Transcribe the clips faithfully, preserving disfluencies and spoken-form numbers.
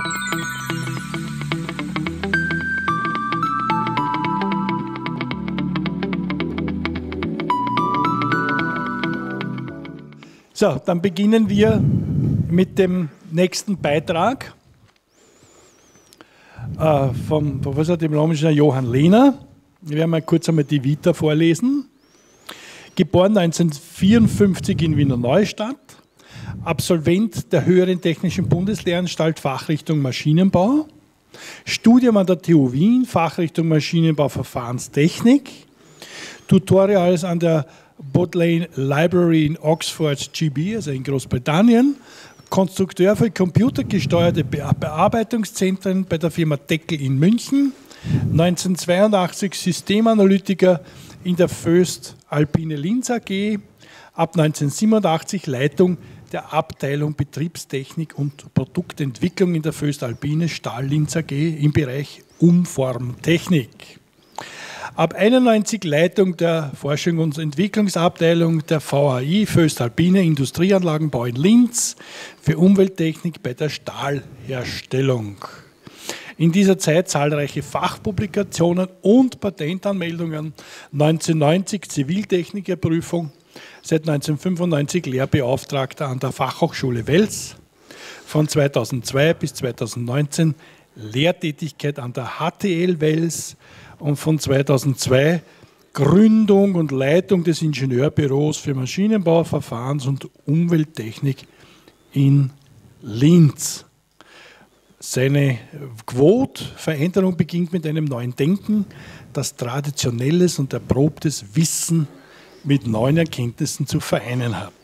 So, dann beginnen wir mit dem nächsten Beitrag äh, vom Professor Diplom-Ingenieur Johann Lehner. Wir werden mal kurz einmal die Vita vorlesen. Geboren neunzehnhundertvierundfünfzig in Wiener Neustadt, Absolvent der Höheren Technischen Bundeslehranstalt Fachrichtung Maschinenbau, Studium an der T U Wien, Fachrichtung Maschinenbau Verfahrenstechnik, Tutorials an der Bodleian Library in Oxford G B, also in Großbritannien, Konstrukteur für computergesteuerte Bearbeitungszentren bei der Firma Deckel in München, neunzehnhundertzweiundachtzig Systemanalytiker in der Föst Alpine Linz A G, ab neunzehnhundertsiebenundachtzig Leitung der Abteilung Betriebstechnik und Produktentwicklung in der Föst Alpine Stahl Linz A G im Bereich Umformtechnik. Ab einundneunzig Leitung der Forschung und Entwicklungsabteilung der V H I Föst Alpine Industrieanlagenbau in Linz für Umwelttechnik bei der Stahlherstellung. In dieser Zeit zahlreiche Fachpublikationen und Patentanmeldungen, neunzehnhundertneunzig Ziviltechnikerprüfung, seit neunzehnhundertfünfundneunzig Lehrbeauftragter an der Fachhochschule Wels, von zweitausendzwei bis zweitausendneunzehn Lehrtätigkeit an der H T L Wels und von zweitausendzwei Gründung und Leitung des Ingenieurbüros für Maschinenbau, Verfahrens- und Umwelttechnik in Linz. Seine Quote, Veränderung beginnt mit einem neuen Denken, das traditionelles und erprobtes Wissen mit neuen Erkenntnissen zu vereinen hat.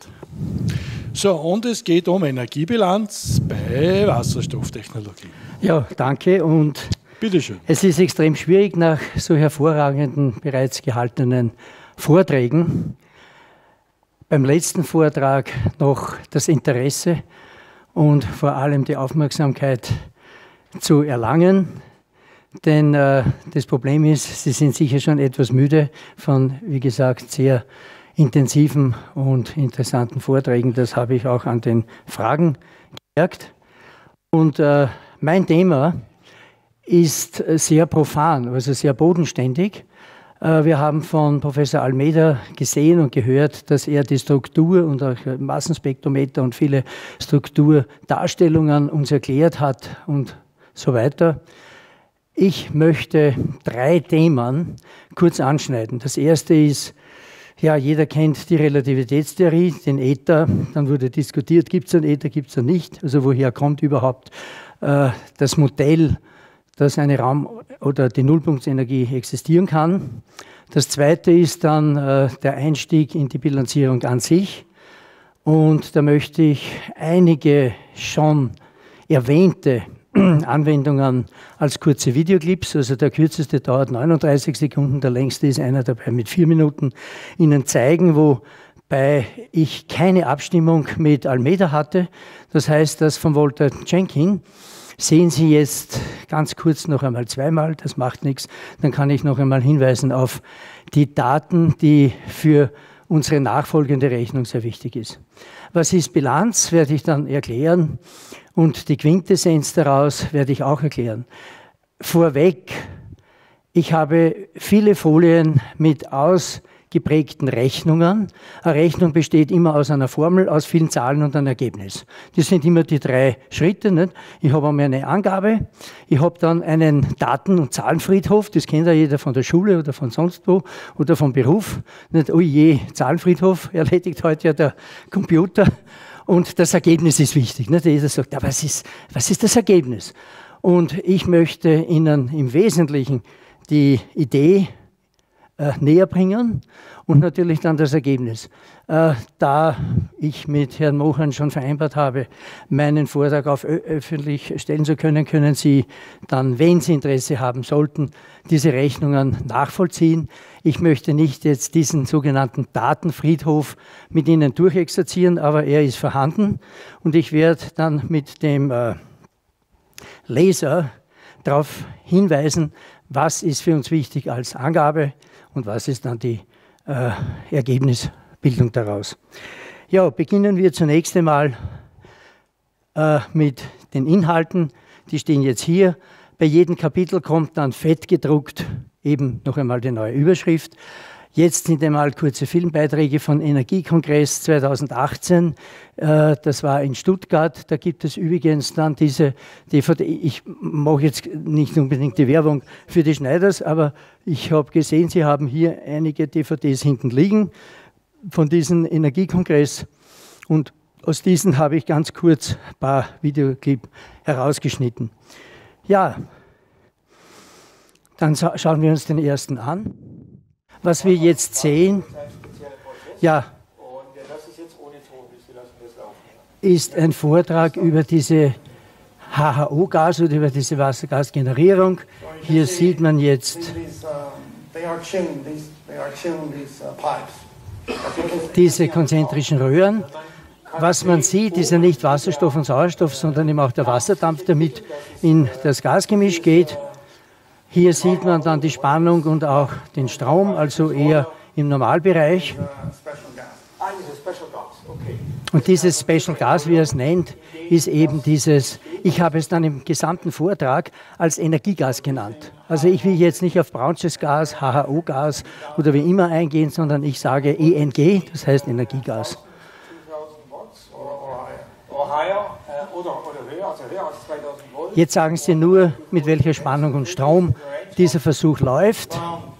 So, und es geht um Energiebilanz bei Wasserstofftechnologie. Ja, danke und bitte schön. Es ist extrem schwierig, nach so hervorragenden, bereits gehaltenen Vorträgen beim letzten Vortrag noch das Interesse und vor allem die Aufmerksamkeit zu erlangen. Denn äh, das Problem ist, Sie sind sicher schon etwas müde von, wie gesagt, sehr intensiven und interessanten Vorträgen. Das habe ich auch an den Fragen gemerkt. Und äh, mein Thema ist sehr profan, also sehr bodenständig. Wir haben von Professor Almeida gesehen und gehört, dass er die Struktur und auch Massenspektrometer und viele Strukturdarstellungen uns erklärt hat und so weiter. Ich möchte drei Themen kurz anschneiden. Das erste ist, ja, jeder kennt die Relativitätstheorie, den Äther. Dann wurde diskutiert, gibt es einen Äther, gibt es einen nicht? Also woher kommt überhaupt äh, das Modell, dass eine Raum- oder die Nullpunktsenergie existieren kann. Das zweite ist dann äh, der Einstieg in die Bilanzierung an sich. Und da möchte ich einige schon erwähnte Anwendungen als kurze Videoclips, also der kürzeste dauert neununddreißig Sekunden, der längste ist einer dabei mit vier Minuten, Ihnen zeigen, wobei ich keine Abstimmung mit Almeida hatte. Das heißt, das von Walter Jenkin sehen Sie jetzt ganz kurz noch einmal zweimal, das macht nichts. Dann kann ich noch einmal hinweisen auf die Daten, die für unsere nachfolgende Rechnung sehr wichtig ist. Was ist Bilanz, werde ich dann erklären. Und die Quintessenz daraus werde ich auch erklären. Vorweg, ich habe viele Folien mit ausgeprägten Rechnungen. Eine Rechnung besteht immer aus einer Formel, aus vielen Zahlen und einem Ergebnis. Das sind immer die drei Schritte. Nicht? Ich habe einmal eine Angabe, ich habe dann einen Daten- und Zahlenfriedhof, das kennt ja jeder von der Schule oder von sonst wo oder vom Beruf. Nicht, oh je, Zahlenfriedhof erledigt heute ja der Computer. Und das Ergebnis ist wichtig. Nicht? Jeder sagt, ja, was ist, was ist das Ergebnis? Und ich möchte Ihnen im Wesentlichen die Idee äh, näher bringen und natürlich dann das Ergebnis. Äh, da ich mit Herrn Mochan schon vereinbart habe, meinen Vortrag auf öffentlich stellen zu können, können Sie dann, wenn Sie Interesse haben sollten, diese Rechnungen nachvollziehen. Ich möchte nicht jetzt diesen sogenannten Datenfriedhof mit Ihnen durchexerzieren, aber er ist vorhanden und ich werde dann mit dem äh, Laser darauf hinweisen, was ist für uns wichtig als Angabe und was ist dann die äh, Ergebnisbildung daraus. Ja, beginnen wir zunächst einmal äh, mit den Inhalten. die stehen jetzt hier. Bei jedem Kapitel kommt dann fett gedruckt eben noch einmal die neue Überschrift. Jetzt sind einmal kurze Filmbeiträge von Energiekongress zweitausendachtzehn. Äh, das war in Stuttgart. Da gibt es übrigens dann diese D V D. Ich mache jetzt nicht unbedingt die Werbung für die Schneiders, aber ich habe gesehen, Sie haben hier einige D V Ds hinten liegen von diesem Energiekongress. Und aus diesen habe ich ganz kurz ein paar Videoclips herausgeschnitten. Ja, dann schauen wir uns den ersten an. Was wir jetzt sehen, ja, ist ein Vortrag über diese H H O-Gas oder über diese Wassergasgenerierung. Hier sieht man jetzt diese konzentrischen Röhren. Was man sieht, ist ja nicht Wasserstoff und Sauerstoff, sondern eben auch der Wasserdampf, der mit in das Gasgemisch geht. Hier sieht man dann die Spannung und auch den Strom, also eher im Normalbereich. Und dieses Special Gas, wie er es nennt, ist eben dieses, ich habe es dann im gesamten Vortrag als Energiegas genannt. Also ich will jetzt nicht auf braunsches Gas, H H O-Gas oder wie immer eingehen, sondern ich sage E N G, das heißt Energiegas. Jetzt sagen Sie nur, mit welcher Spannung und Strom dieser Versuch läuft.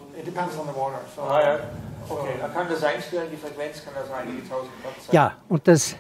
Ja, und das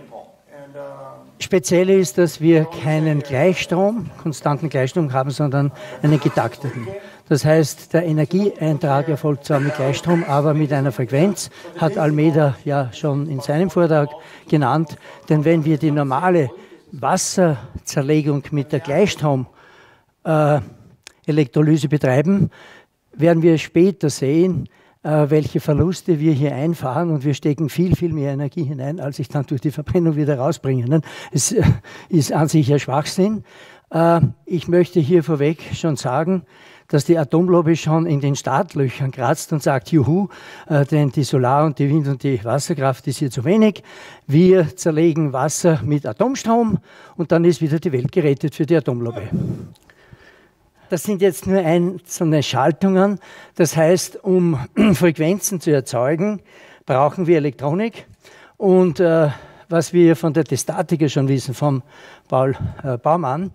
Spezielle ist, dass wir keinen Gleichstrom, konstanten Gleichstrom haben, sondern einen getakteten. Das heißt, der Energieeintrag erfolgt zwar mit Gleichstrom, aber mit einer Frequenz, hat Almeida ja schon in seinem Vortrag genannt. Denn wenn wir die normale Wasserzerlegung mit der Gleichstrom-Elektrolyse äh, betreiben, werden wir später sehen, äh, welche Verluste wir hier einfahren, und wir stecken viel, viel mehr Energie hinein, als ich dann durch die Verbrennung wieder rausbringe. Es äh, ist an sich ein Schwachsinn. Äh, ich möchte hier vorweg schon sagen, dass die Atomlobby schon in den Startlöchern kratzt und sagt, juhu, äh, denn die Solar- und die Wind- und die Wasserkraft ist hier zu wenig. Wir zerlegen Wasser mit Atomstrom und dann ist wieder die Welt gerettet für die Atomlobby. Das sind jetzt nur einzelne Schaltungen. Das heißt, um Frequenzen zu erzeugen, brauchen wir Elektronik. Und äh, was wir von der Testatiker schon wissen, von Paul äh, Baumann,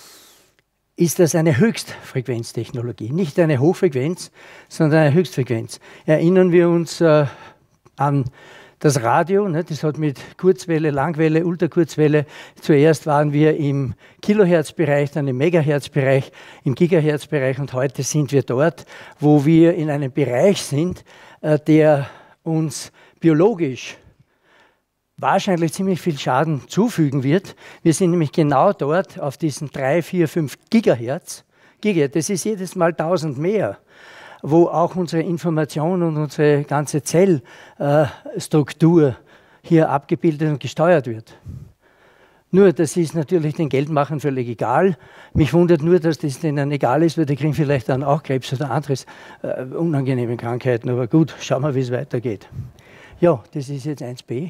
ist das eine Höchstfrequenztechnologie. Nicht eine Hochfrequenz, sondern eine Höchstfrequenz. Erinnern wir uns äh, an das Radio, ne? Das hat mit Kurzwelle, Langwelle, Ultrakurzwelle, zuerst waren wir im Kilohertzbereich, dann im Megahertzbereich, im Gigahertzbereich, und heute sind wir dort, wo wir in einem Bereich sind, äh, der uns biologisch wahrscheinlich ziemlich viel Schaden zufügen wird. Wir sind nämlich genau dort auf diesen drei, vier, fünf Gigahertz. Gigahertz, das ist jedes Mal tausend mehr, wo auch unsere Information und unsere ganze Zellstruktur hier abgebildet und gesteuert wird. Nur, das ist natürlich den Geldmachern völlig egal. Mich wundert nur, dass das denen egal ist, weil die kriegen vielleicht dann auch Krebs oder anderes äh, unangenehme Krankheiten. Aber gut, schauen wir, wie es weitergeht. Ja, das ist jetzt eins b.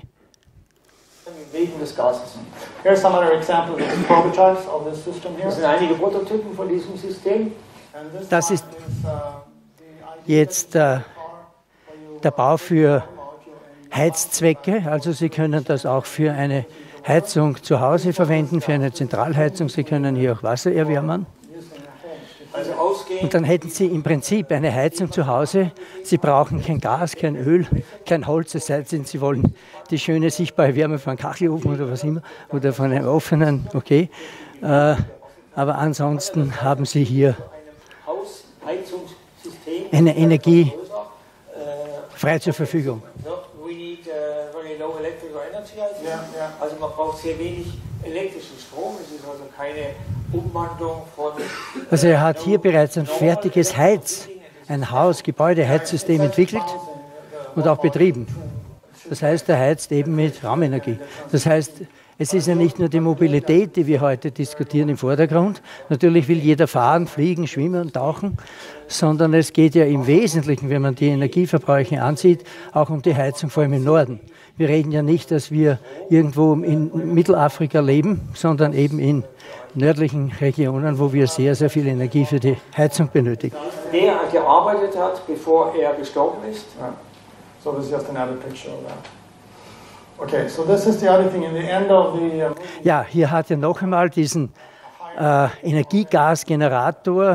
Wegen des Gases. Here are some other examples of prototypes of this system here. Das sind einige Prototypen von diesem System. Das ist jetzt äh, der Bau für Heizzwecke. Also Sie können das auch für eine Heizung zu Hause verwenden, für eine Zentralheizung. Sie können hier auch Wasser erwärmen. Und dann hätten Sie im Prinzip eine Heizung zu Hause. Sie brauchen kein Gas, kein Öl, kein Holz, es sei denn, Sie wollen die schöne sichtbare Wärme von einem Kachelofen oder was immer, oder von einem offenen, okay. Äh, aber ansonsten haben Sie hier eine Energie frei zur Verfügung. Also man braucht sehr wenig elektrischen Strom, es ist also keine Umwandlung von... Also er hat hier bereits ein fertiges Heiz, ein Haus, Gebäude, Heizsystem entwickelt und auch betrieben. Das heißt, er heizt eben mit Raumenergie. Das heißt, Es ist ja nicht nur die Mobilität, die wir heute diskutieren, im Vordergrund. Natürlich will jeder fahren, fliegen, schwimmen und tauchen, sondern es geht ja im Wesentlichen, wenn man die Energieverbräuche ansieht, auch um die Heizung, vor allem im Norden. Wir reden ja nicht, dass wir irgendwo in Mittelafrika leben, sondern eben in nördlichen Regionen, wo wir sehr, sehr viel Energie für die Heizung benötigen. Der gearbeitet hat, bevor er gestorben ist. Yeah. So this is just another picture of that. Okay, so this is the other thing in the end of the. Uh, ja, hier hat er noch einmal diesen äh, Energiegasgenerator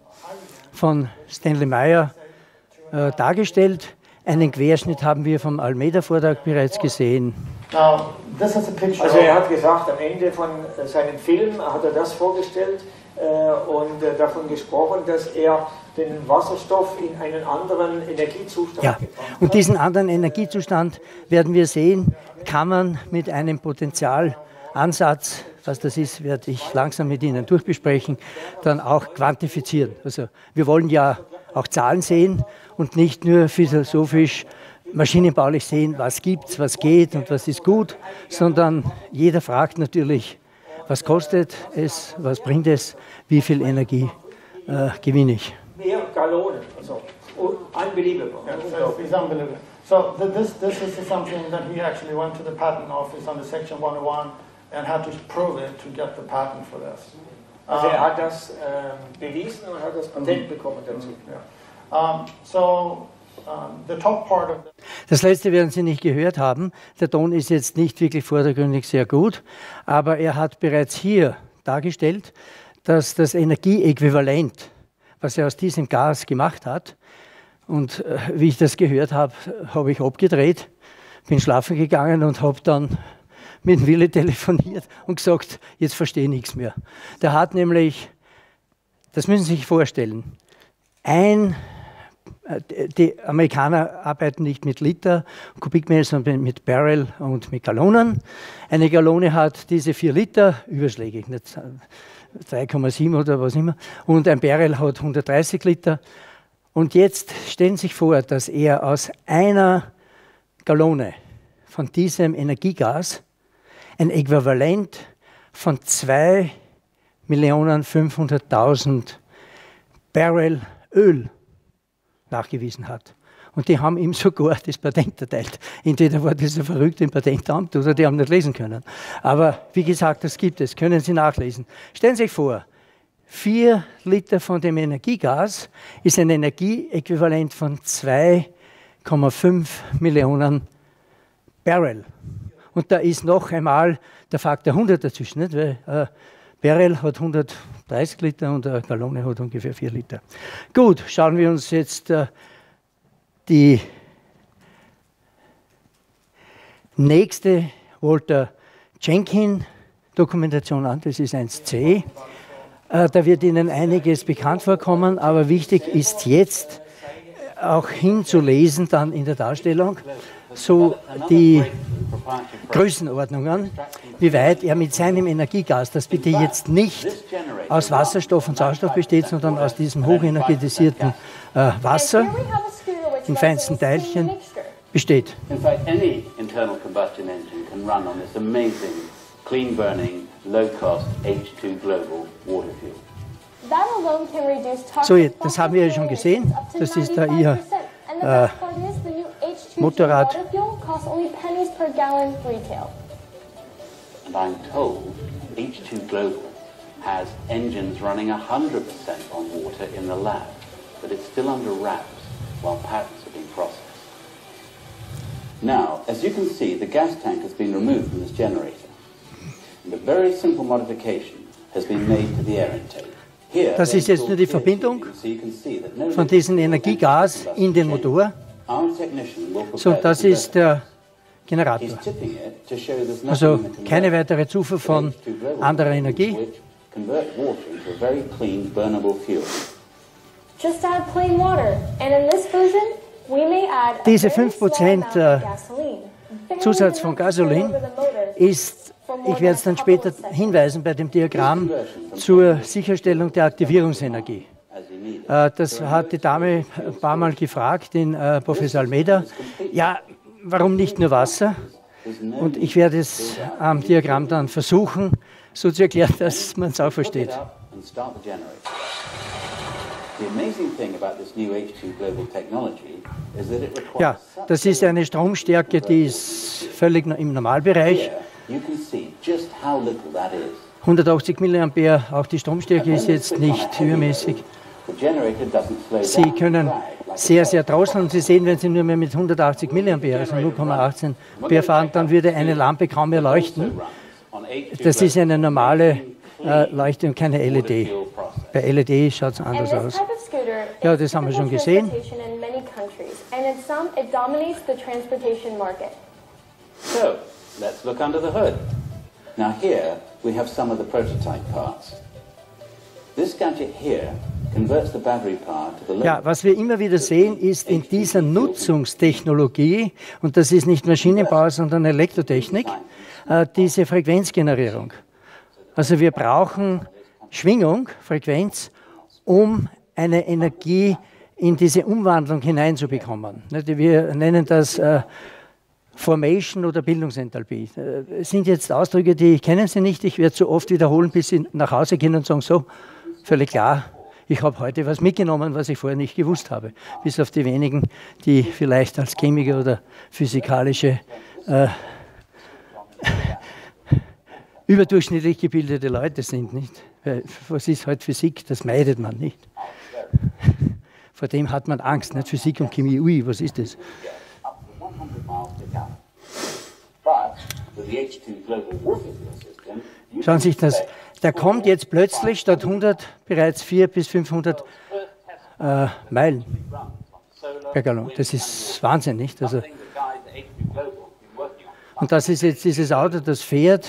von Stanley Meyer äh, dargestellt. Einen Querschnitt haben wir vom Almeida-Vortrag bereits gesehen. Now, this is a picture. Also er hat gesagt, am Ende von seinem Film hat er das vorgestellt äh, und äh, davon gesprochen, dass er den Wasserstoff in einen anderen Energiezustand ja. gebracht hat. Und diesen anderen Energiezustand, werden wir sehen, kann man mit einem Potentialansatz, was das ist, werde ich langsam mit Ihnen durchbesprechen, dann auch quantifizieren. Also wir wollen ja auch Zahlen sehen und nicht nur philosophisch, maschinenbaulich sehen, was gibt es, was geht und was ist gut, sondern jeder fragt natürlich, was kostet es, was bringt es, wie viel Energie äh, gewinne ich. Mehr Gallonen, also unbelievable. Yeah, so it's unbelievable. So th this this is something that he actually went to the patent office under section one oh one and had to prove it to get the patent for this. Also er hat das ähm, bewiesen und hat das Patent bekommen dazu. Yeah. Um, so um, the top part of the Das letzte werden Sie nicht gehört haben. Der Ton ist jetzt nicht wirklich vordergründig sehr gut, aber er hat bereits hier dargestellt, dass das Energieäquivalent, was er aus diesem Gas gemacht hat, und äh, wie ich das gehört habe, habe ich abgedreht, bin schlafen gegangen und habe dann mit dem Willi telefoniert und gesagt, jetzt verstehe ich nichts mehr. Der hat nämlich, das müssen Sie sich vorstellen, ein, äh, die Amerikaner arbeiten nicht mit Liter, Kubikmeter, sondern mit Barrel und mit Gallonen. Eine Gallone hat diese vier Liter, überschlägig, nicht drei Komma sieben oder was immer, und ein Barrel hat hundertdreißig Liter. Und jetzt stellen Sie sich vor, dass er aus einer Gallone von diesem Energiegas ein Äquivalent von zwei Millionen fünfhunderttausend Barrel Öl nachgewiesen hat. Und die haben ihm sogar das Patent erteilt. Entweder war das ein verrückt im Patentamt oder die haben nicht lesen können. Aber wie gesagt, das gibt es, können Sie nachlesen. Stellen Sie sich vor, vier Liter von dem Energiegas ist ein Energieäquivalent von zwei Komma fünf Millionen Barrel. Und da ist noch einmal der Faktor hundert dazwischen, nicht? Weil äh, Barrel hat hundertdreißig Liter und eine Gallone hat ungefähr vier Liter. Gut, schauen wir uns jetzt äh, die nächste Walter Jenkins Dokumentation an, das ist eins c. Äh, da wird Ihnen einiges bekannt vorkommen, aber wichtig ist jetzt auch hinzulesen dann in der Darstellung, so die Größenordnungen, wie weit er mit seinem Energiegas, das bitte jetzt nicht aus Wasserstoff und Sauerstoff besteht, sondern aus diesem hochenergetisierten äh, Wasser in feinsten Teilchen besteht. In fact, any internal combustion engine can run on this amazing, clean-burning, low-cost H two Global water fuel. So, das haben wir ja schon gesehen. Das ist da Ihr äh, Motorrad. And I'm told H two Global has engines running one hundred percent on water in the lab, but it's still under wraps while patents are being processed. Now, as you can see, the gas tank has been removed from this generator. And a very simple modification has been made to the air intake. Das ist jetzt nur die Verbindung von diesem Energiegas in den Motor. So, das ist der Generator. Also keine weitere Zufuhr von anderer Energie. Diese fünf Prozent Zusatz von Gasolin ist, ich werde es dann später hinweisen bei dem Diagramm, zur Sicherstellung der Aktivierungsenergie. Das hat die Dame ein paar Mal gefragt, den Professor Almeida. Ja, warum nicht nur Wasser? Und ich werde es am Diagramm dann versuchen, so zu erklären, dass man es auch versteht. Ja, das ist eine Stromstärke, die ist völlig im Normalbereich. hundertachtzig Milliampere, auch die Stromstärke ist jetzt nicht übermäßig. Sie können sehr, sehr drosseln und Sie sehen, wenn Sie nur mehr mit hundertachtzig Milliampere, also null Komma achtzehn Ampere fahren, dann würde eine Lampe kaum mehr leuchten. Das ist eine normale äh, Leuchte und keine L E D. Bei L E D schaut es anders aus. Ja, das haben wir schon gesehen. So, let's look under the hood. Now here we have some of the prototype parts. This gadget here converts the battery power to the Ja, was wir immer wieder sehen, ist in dieser Nutzungstechnologie, und das ist nicht Maschinenbau, sondern Elektrotechnik, äh, diese Frequenzgenerierung. Also wir brauchen Schwingung, Frequenz, um eine Energie in diese Umwandlung hineinzubekommen. Wir nennen das äh, Formation oder Bildungsenthalpie. Das sind jetzt Ausdrücke, die kennen Sie nicht. Ich werde so oft wiederholen, bis Sie nach Hause gehen und sagen, so, völlig klar, ich habe heute was mitgenommen, was ich vorher nicht gewusst habe. Bis auf die wenigen, die vielleicht als Chemiker oder physikalische äh, überdurchschnittlich gebildete Leute sind. Nicht? Was ist heute Physik? Das meidet man nicht. Vor dem hat man Angst, nicht Physik und Chemie. Ui, was ist das? Schauen Sie sich das, der kommt jetzt plötzlich statt hundert bereits vierhundert bis fünfhundert äh, Meilen per Gallon. Das ist Wahnsinn, nicht? Also, und das ist jetzt dieses Auto, das fährt.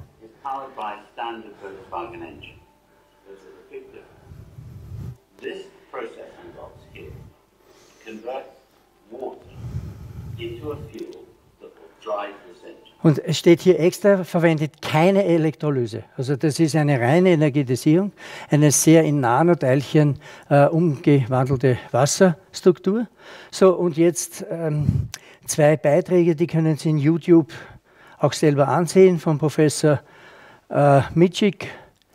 Und es steht hier extra, verwendet keine Elektrolyse. Also das ist eine reine Energetisierung, eine sehr in Nanoteilchen äh, umgewandelte Wasserstruktur. So, und jetzt ähm, zwei Beiträge, die können Sie in YouTube auch selber ansehen, von Professor äh, Mitschik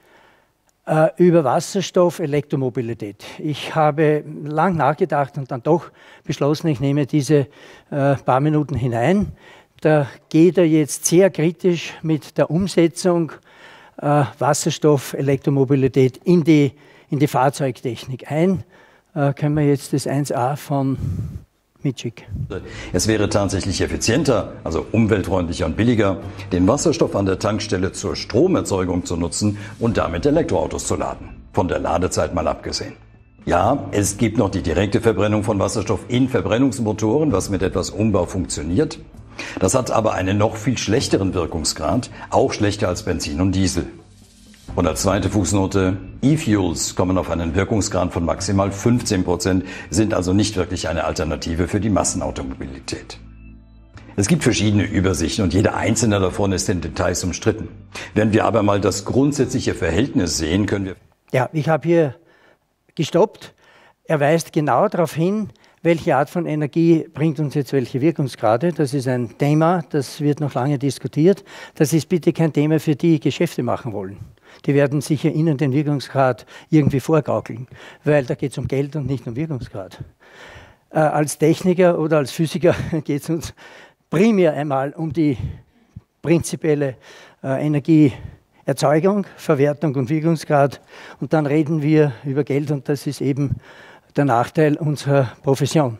äh, über Wasserstoff, Elektromobilität. Ich habe lang nachgedacht und dann doch beschlossen, ich nehme diese äh, paar Minuten hinein. Da geht er jetzt sehr kritisch mit der Umsetzung äh, Wasserstoff, Elektromobilität in die, in die Fahrzeugtechnik ein. Äh, können wir jetzt das eins a von Mitschik. Es wäre tatsächlich effizienter, also umweltfreundlicher und billiger, den Wasserstoff an der Tankstelle zur Stromerzeugung zu nutzen und damit Elektroautos zu laden. Von der Ladezeit mal abgesehen. Ja, es gibt noch die direkte Verbrennung von Wasserstoff in Verbrennungsmotoren, was mit etwas Umbau funktioniert. Das hat aber einen noch viel schlechteren Wirkungsgrad, auch schlechter als Benzin und Diesel. Und als zweite Fußnote, E-Fuels kommen auf einen Wirkungsgrad von maximal fünfzehn Prozent, sind also nicht wirklich eine Alternative für die Massenautomobilität. Es gibt verschiedene Übersichten und jede einzelne davon ist in Details umstritten. Wenn wir aber mal das grundsätzliche Verhältnis sehen, können wir... Ja, ich habe hier gestoppt. Er weist genau darauf hin, welche Art von Energie bringt uns jetzt welche Wirkungsgrade. Das ist ein Thema, das wird noch lange diskutiert. Das ist bitte kein Thema für die, die Geschäfte machen wollen. Die werden sicher Ihnen den Wirkungsgrad irgendwie vorgaukeln, weil da geht es um Geld und nicht um Wirkungsgrad. Äh, als Techniker oder als Physiker geht es uns primär einmal um die prinzipielle äh, Energieerzeugung, Verwertung und Wirkungsgrad. Und dann reden wir über Geld und das ist eben der Nachteil unserer Profession.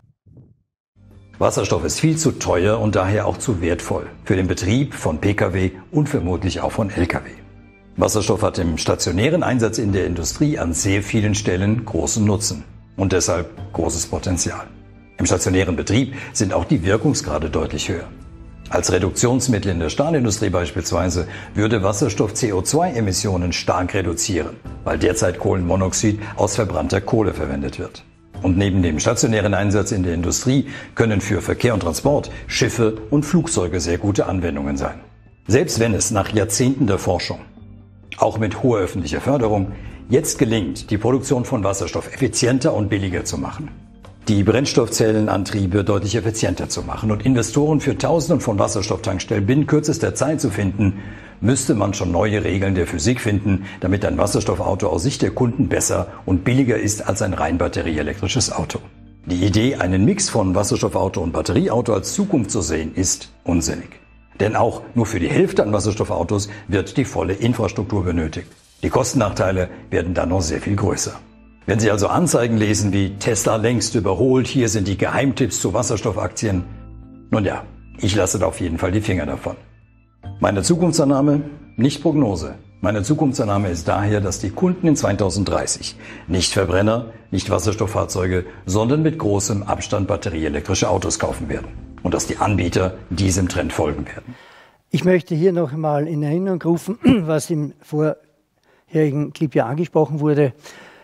Wasserstoff ist viel zu teuer und daher auch zu wertvoll für den Betrieb von Pkw und vermutlich auch von Lkw. Wasserstoff hat im stationären Einsatz in der Industrie an sehr vielen Stellen großen Nutzen und deshalb großes Potenzial. Im stationären Betrieb sind auch die Wirkungsgrade deutlich höher. Als Reduktionsmittel in der Stahlindustrie beispielsweise würde Wasserstoff C O zwei Emissionen stark reduzieren, weil derzeit Kohlenmonoxid aus verbrannter Kohle verwendet wird. Und neben dem stationären Einsatz in der Industrie können für Verkehr und Transport Schiffe und Flugzeuge sehr gute Anwendungen sein. Selbst wenn es nach Jahrzehnten der Forschung, auch mit hoher öffentlicher Förderung, jetzt gelingt, die Produktion von Wasserstoff effizienter und billiger zu machen, die Brennstoffzellenantriebe deutlich effizienter zu machen und Investoren für Tausenden von Wasserstofftankstellen binnen kürzester Zeit zu finden, müsste man schon neue Regeln der Physik finden, damit ein Wasserstoffauto aus Sicht der Kunden besser und billiger ist als ein rein batterieelektrisches Auto. Die Idee, einen Mix von Wasserstoffauto und Batterieauto als Zukunft zu sehen, ist unsinnig. Denn auch nur für die Hälfte an Wasserstoffautos wird die volle Infrastruktur benötigt. Die Kostennachteile werden dann noch sehr viel größer. Wenn Sie also Anzeigen lesen wie Tesla längst überholt, hier sind die Geheimtipps zu Wasserstoffaktien, nun ja, ich lasse da auf jeden Fall die Finger davon. Meine Zukunftsannahme? Nicht Prognose. Meine Zukunftsannahme ist daher, dass die Kunden in zweitausenddreißig nicht Verbrenner, nicht Wasserstofffahrzeuge, sondern mit großem Abstand batterieelektrische Autos kaufen werden. Und dass die Anbieter diesem Trend folgen werden. Ich möchte hier noch einmal in Erinnerung rufen, was im vorherigen Clip ja angesprochen wurde.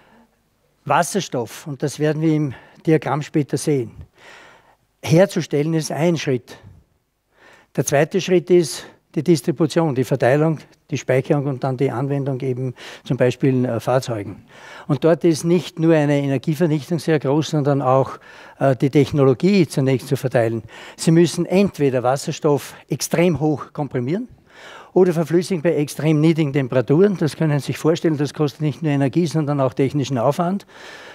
Wasserstoff, und das werden wir im Diagramm später sehen, herzustellen ist ein Schritt. Der zweite Schritt ist die Distribution, die Verteilung, die Speicherung und dann die Anwendung eben zum Beispiel in äh, Fahrzeugen. Und dort ist nicht nur eine Energievernichtung sehr groß, sondern auch äh, die Technologie zunächst zu verteilen. Sie müssen entweder Wasserstoff extrem hoch komprimieren oder verflüssigen bei extrem niedrigen Temperaturen. Das können Sie sich vorstellen, das kostet nicht nur Energie, sondern auch technischen Aufwand.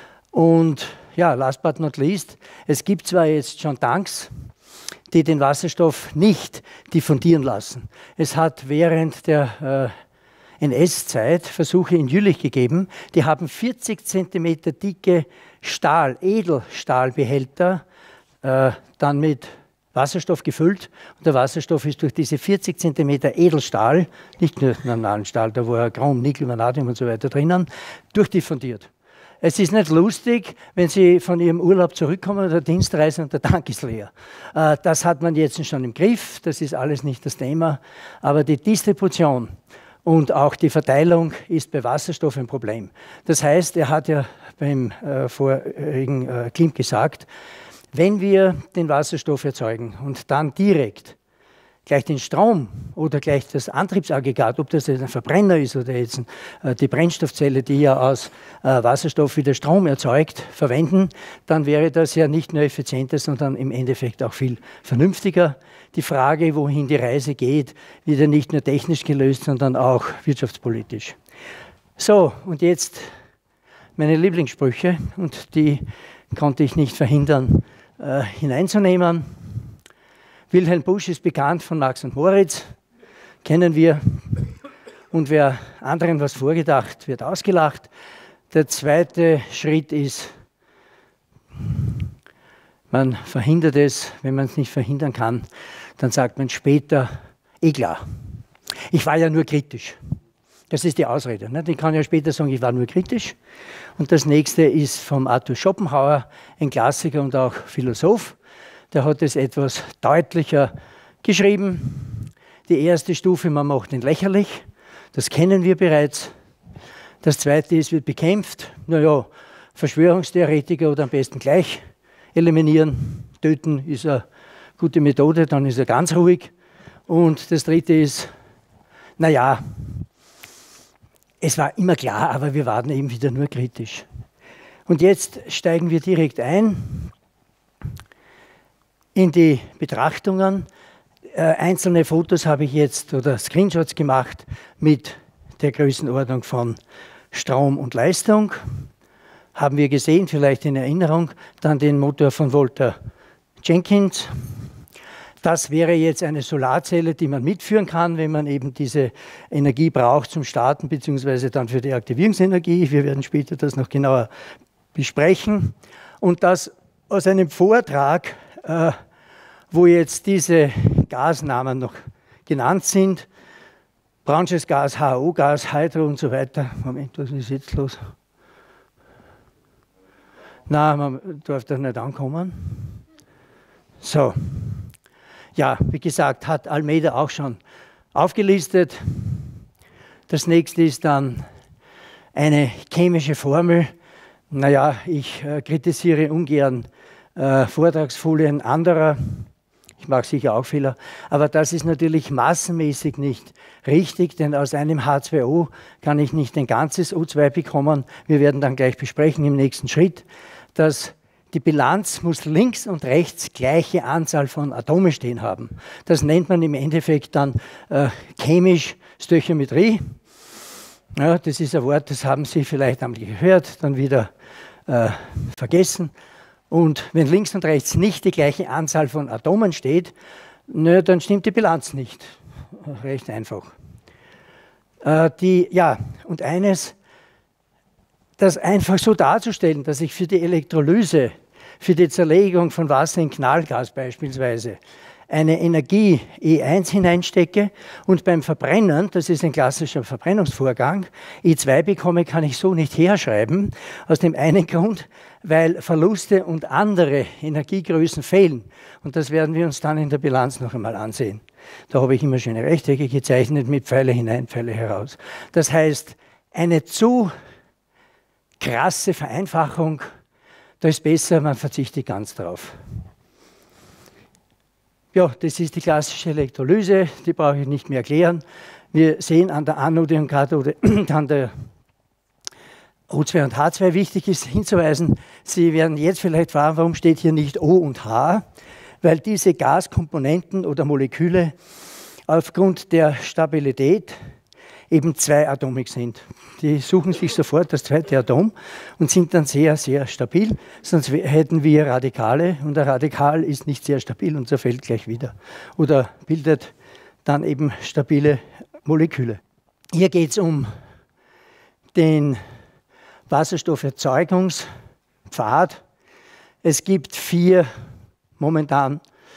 Und ja, last but not least, es gibt zwar jetzt schon Tanks, die den Wasserstoff nicht diffundieren lassen. Es hat während der äh, N S-Zeit Versuche in Jülich gegeben, die haben vierzig Zentimeter dicke Stahl, Edelstahlbehälter äh, dann mit Wasserstoff gefüllt und der Wasserstoff ist durch diese vierzig Zentimeter Edelstahl, nicht nur normalen Stahl, da war Chrom, Nickel, Vanadium und so weiter drinnen, durchdiffundiert. Es ist nicht lustig, wenn Sie von Ihrem Urlaub zurückkommen oder Dienstreise und der Tank ist leer. Das hat man jetzt schon im Griff, das ist alles nicht das Thema. Aber die Distribution und auch die Verteilung ist bei Wasserstoff ein Problem. Das heißt, er hat ja beim äh, vorigen äh, Klimt gesagt, wenn wir den Wasserstoff erzeugen und dann direkt gleich den Strom oder gleich das Antriebsaggregat, ob das jetzt ein Verbrenner ist oder jetzt äh, die Brennstoffzelle, die ja aus äh, Wasserstoff wieder Strom erzeugt, verwenden, dann wäre das ja nicht nur effizienter, sondern im Endeffekt auch viel vernünftiger. Die Frage, wohin die Reise geht, wird ja nicht nur technisch gelöst, sondern auch wirtschaftspolitisch. So, und jetzt meine Lieblingssprüche, und die konnte ich nicht verhindern, äh, hineinzunehmen. Wilhelm Busch ist bekannt von Max und Moritz, kennen wir. Und wer anderen was vorgedacht, wird ausgelacht. Der zweite Schritt ist, man verhindert es, wenn man es nicht verhindern kann, dann sagt man später, eh klar, ich war ja nur kritisch. Das ist die Ausrede. Ne? Ich kann ja später sagen, ich war nur kritisch. Und das nächste ist vom Arthur Schopenhauer, ein Klassiker und auch Philosoph. Der hat es etwas deutlicher geschrieben. Die erste Stufe, man macht ihn lächerlich. Das kennen wir bereits. Das zweite ist, wird bekämpft. Naja, Verschwörungstheoretiker oder am besten gleich eliminieren. Töten ist eine gute Methode, dann ist er ganz ruhig. Und das dritte ist, naja, es war immer klar, aber wir waren eben wieder nur kritisch. Und jetzt steigen wir direkt ein in die Betrachtungen. Äh, einzelne Fotos habe ich jetzt oder Screenshots gemacht mit der Größenordnung von Strom und Leistung. Haben wir gesehen, vielleicht in Erinnerung, dann den Motor von Walter Jenkins. Das wäre jetzt eine Solarzelle, die man mitführen kann, wenn man eben diese Energie braucht zum Starten, beziehungsweise dann für die Aktivierungsenergie. Wir werden später das noch genauer besprechen. Und das aus einem Vortrag, äh, wo jetzt diese Gasnamen noch genannt sind. Brownsches Gas, H O-Gas, Hydro und so weiter. Moment, was ist jetzt los? Nein, man darf da nicht ankommen. So. Ja, wie gesagt, hat Almeida auch schon aufgelistet. Das nächste ist dann eine chemische Formel. Naja, ich äh, kritisiere ungern äh, Vortragsfolien anderer. Ich mache sicher auch Fehler. Aber das ist natürlich massenmäßig nicht richtig, denn aus einem H zwei O kann ich nicht ein ganzes O zwei bekommen. Wir werden dann gleich besprechen im nächsten Schritt, dass Die Bilanz muss links und rechts gleiche Anzahl von Atomen stehen haben. Das nennt man im Endeffekt dann äh, chemisch Stöchiometrie. Ja, das ist ein Wort, das haben Sie vielleicht einmal gehört, dann wieder äh, vergessen. Und wenn links und rechts nicht die gleiche Anzahl von Atomen steht, na, dann stimmt die Bilanz nicht. Recht einfach. Äh, die, ja, und eines, das einfach so darzustellen, dass ich für die Elektrolyse, für die Zerlegung von Wasser in Knallgas beispielsweise, eine Energie E eins hineinstecke und beim Verbrennen, das ist ein klassischer Verbrennungsvorgang, E zwei bekomme, kann ich so nicht herschreiben, aus dem einen Grund, weil Verluste und andere Energiegrößen fehlen. Und das werden wir uns dann in der Bilanz noch einmal ansehen. Da habe ich immer schöne Rechtecke gezeichnet mit Pfeile hinein, Pfeile heraus. Das heißt, eine zu krasse Vereinfachung, da ist besser, man verzichtet ganz drauf. Ja, das ist die klassische Elektrolyse, die brauche ich nicht mehr erklären. Wir sehen an der Anode und Kathode, an der O zwei und H zwei wichtig ist hinzuweisen, Sie werden jetzt vielleicht fragen, warum steht hier nicht O und H? Weil diese Gaskomponenten oder Moleküle aufgrund der Stabilität eben zweiatomig sind. Die suchen sich sofort das zweite Atom und sind dann sehr, sehr stabil. Sonst hätten wir Radikale und ein Radikal ist nicht sehr stabil und zerfällt gleich wieder. Oder bildet dann eben stabile Moleküle. Hier geht es um den Wasserstofferzeugungspfad. Es gibt vier momentan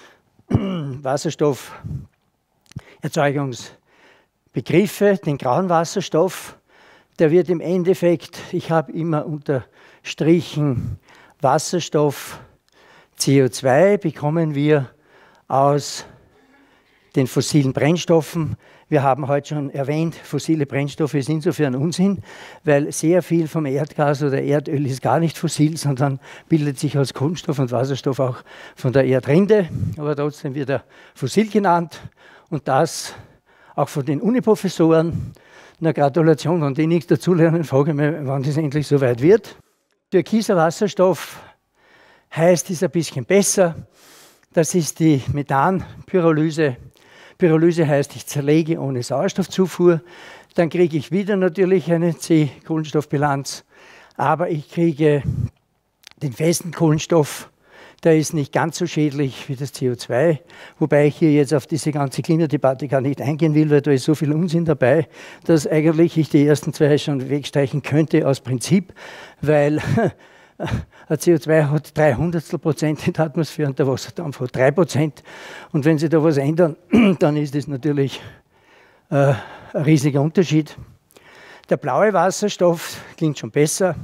Wasserstofferzeugungsbegriffe. Den grauen Wasserstoff, der wird im Endeffekt, ich habe immer unterstrichen, Wasserstoff, C O zwei bekommen wir aus den fossilen Brennstoffen. Wir haben heute schon erwähnt, fossile Brennstoffe ist insofern Unsinn, weil sehr viel vom Erdgas oder Erdöl ist gar nicht fossil, sondern bildet sich aus Kohlenstoff und Wasserstoff auch von der Erdrinde, aber trotzdem wird er fossil genannt und das auch von den Uniprofessoren. Na, Gratulation, wenn die nichts dazulernen, frage ich mich, wann das endlich so weit wird. Türkiser Wasserstoff heißt, ist ein bisschen besser. Das ist die Methanpyrolyse. Pyrolyse heißt, ich zerlege ohne Sauerstoffzufuhr. Dann kriege ich wieder natürlich eine C-Kohlenstoffbilanz, aber ich kriege den festen Kohlenstoff. Der ist nicht ganz so schädlich wie das C O zwei, wobei ich hier jetzt auf diese ganze Klimadebatte gar nicht eingehen will, weil da ist so viel Unsinn dabei, dass eigentlich ich die ersten zwei schon wegstreichen könnte aus Prinzip, weil ein C O zwei hat drei Hundertstel Prozent in der Atmosphäre und der Wasserdampf hat drei Prozent. Und wenn Sie da was ändern, dann ist das natürlich äh, ein riesiger Unterschied. Der blaue Wasserstoff, klingt schon besser,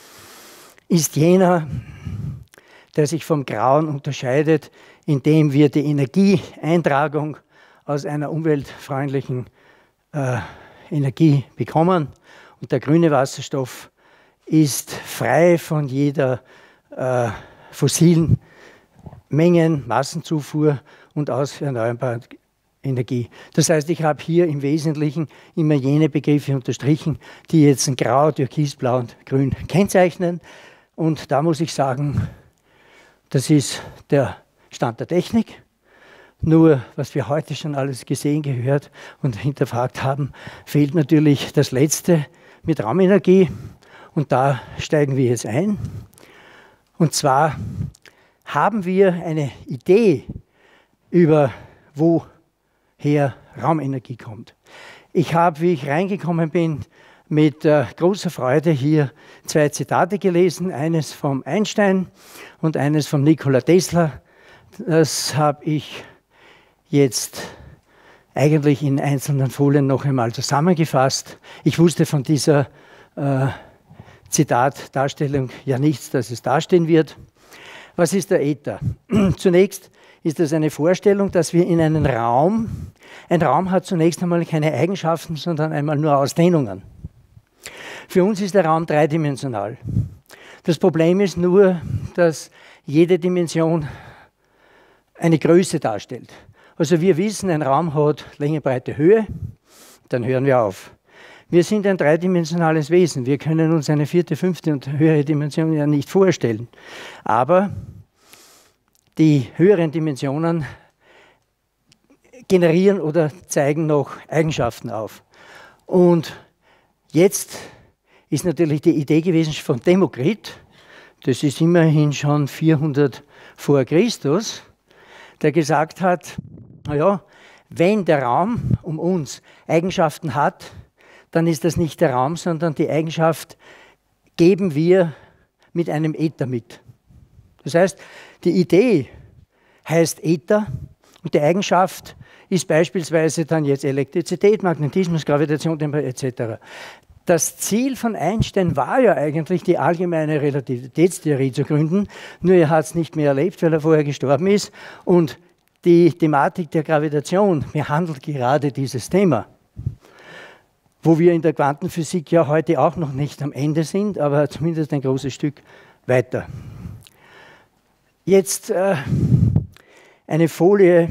ist jener, der sich vom Grauen unterscheidet, indem wir die Energieeintragung aus einer umweltfreundlichen äh, Energie bekommen. Und der grüne Wasserstoff ist frei von jeder äh, fossilen Mengen, Massenzufuhr und aus erneuerbarer Energie. Das heißt, ich habe hier im Wesentlichen immer jene Begriffe unterstrichen, die jetzt ein Grau, Türkisblau und Grün kennzeichnen. Und da muss ich sagen, das ist der Stand der Technik. Nur, was wir heute schon alles gesehen, gehört und hinterfragt haben, fehlt natürlich das Letzte mit Raumenergie. Und da steigen wir jetzt ein. Und zwar haben wir eine Idee über, woher Raumenergie kommt. Ich habe, wie ich reingekommen bin, mit äh, großer Freude hier zwei Zitate gelesen, eines vom Einstein und eines von Nikola Tesla. Das habe ich jetzt eigentlich in einzelnen Folien noch einmal zusammengefasst. Ich wusste von dieser äh, Zitatdarstellung ja nichts, dass es dastehen wird. Was ist der Äther? Zunächst ist das eine Vorstellung, dass wir in einen Raum, ein Raum hat zunächst einmal keine Eigenschaften, sondern einmal nur Ausdehnungen. Für uns ist der Raum dreidimensional. Das Problem ist nur, dass jede Dimension eine Größe darstellt. Also wir wissen, ein Raum hat Länge, Breite, Höhe, dann hören wir auf. Wir sind ein dreidimensionales Wesen. Wir können uns eine vierte, fünfte und höhere Dimension ja nicht vorstellen. Aber die höheren Dimensionen generieren oder zeigen noch Eigenschaften auf. Und jetzt ist natürlich die Idee gewesen von Demokrit, das ist immerhin schon vierhundert vor Christus, der gesagt hat, naja, wenn der Raum um uns Eigenschaften hat, dann ist das nicht der Raum, sondern die Eigenschaft geben wir mit einem Äther mit. Das heißt, die Idee heißt Äther und die Eigenschaft ist beispielsweise dann jetzt Elektrizität, Magnetismus, Gravitation et cetera. Das Ziel von Einstein war ja eigentlich, die allgemeine Relativitätstheorie zu gründen, nur er hat es nicht mehr erlebt, weil er vorher gestorben ist. Und die Thematik der Gravitation behandelt gerade dieses Thema, wo wir in der Quantenphysik ja heute auch noch nicht am Ende sind, aber zumindest ein großes Stück weiter. Jetzt äh, eine Folie,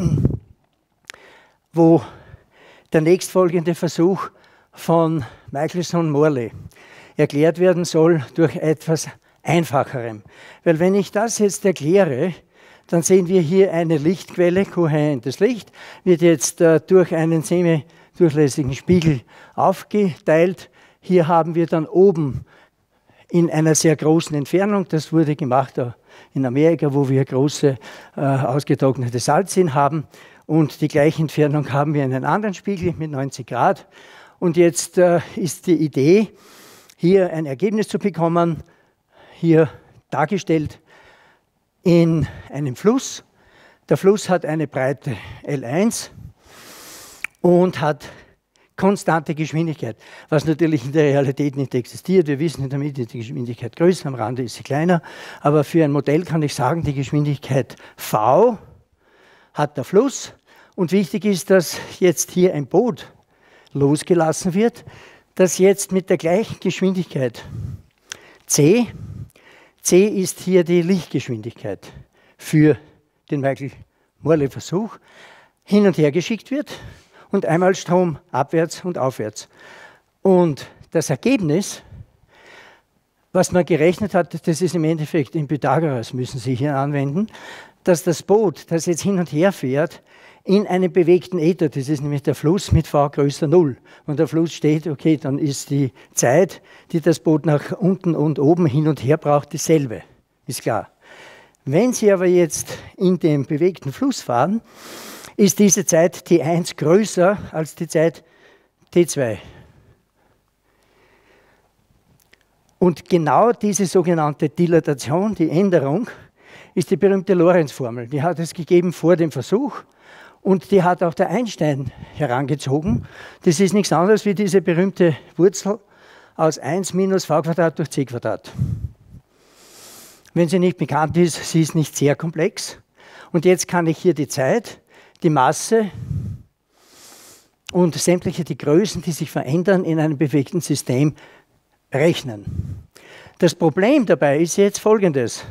wo der nächstfolgende Versuch von Michelson-Morley erklärt werden soll durch etwas Einfacherem. Weil wenn ich das jetzt erkläre, dann sehen wir hier eine Lichtquelle, kohärentes Licht, wird jetzt äh, durch einen semi-durchlässigen Spiegel aufgeteilt. Hier haben wir dann oben in einer sehr großen Entfernung, das wurde gemacht in Amerika, wo wir große äh, ausgetrocknete Salzseen haben, und die gleiche Entfernung haben wir in einem anderen Spiegel mit neunzig Grad. Und jetzt äh, ist die Idee, hier ein Ergebnis zu bekommen, hier dargestellt in einem Fluss. Der Fluss hat eine Breite L eins und hat konstante Geschwindigkeit, was natürlich in der Realität nicht existiert. Wir wissen, in der Mitte ist die Geschwindigkeit größer, am Rande ist sie kleiner. Aber für ein Modell kann ich sagen, die Geschwindigkeit v hat der Fluss. Und wichtig ist, dass jetzt hier ein Boot losgelassen wird, das jetzt mit der gleichen Geschwindigkeit c, c ist hier die Lichtgeschwindigkeit für den Michael-Morley-Versuch, hin und her geschickt wird und einmal Strom abwärts und aufwärts. Und das Ergebnis, was man gerechnet hat, das ist im Endeffekt in Pythagoras, müssen Sie hier anwenden, dass das Boot, das jetzt hin und her fährt, in einem bewegten Äther, das ist nämlich der Fluss mit v größer null. Wenn der Fluss steht, okay, dann ist die Zeit, die das Boot nach unten und oben hin und her braucht, dieselbe, ist klar. Wenn Sie aber jetzt in dem bewegten Fluss fahren, ist diese Zeit T eins größer als die Zeit T zwei. Und genau diese sogenannte Dilatation, die Änderung, ist die berühmte Lorentz-Formel. Die hat es gegeben vor dem Versuch und die hat auch der Einstein herangezogen. Das ist nichts anderes wie diese berühmte Wurzel aus eins minus v Quadrat durch c Quadrat. Wenn sie nicht bekannt ist, sie ist nicht sehr komplex. Und jetzt kann ich hier die Zeit, die Masse und sämtliche die Größen, die sich verändern in einem bewegten System, rechnen. Das Problem dabei ist jetzt folgendes.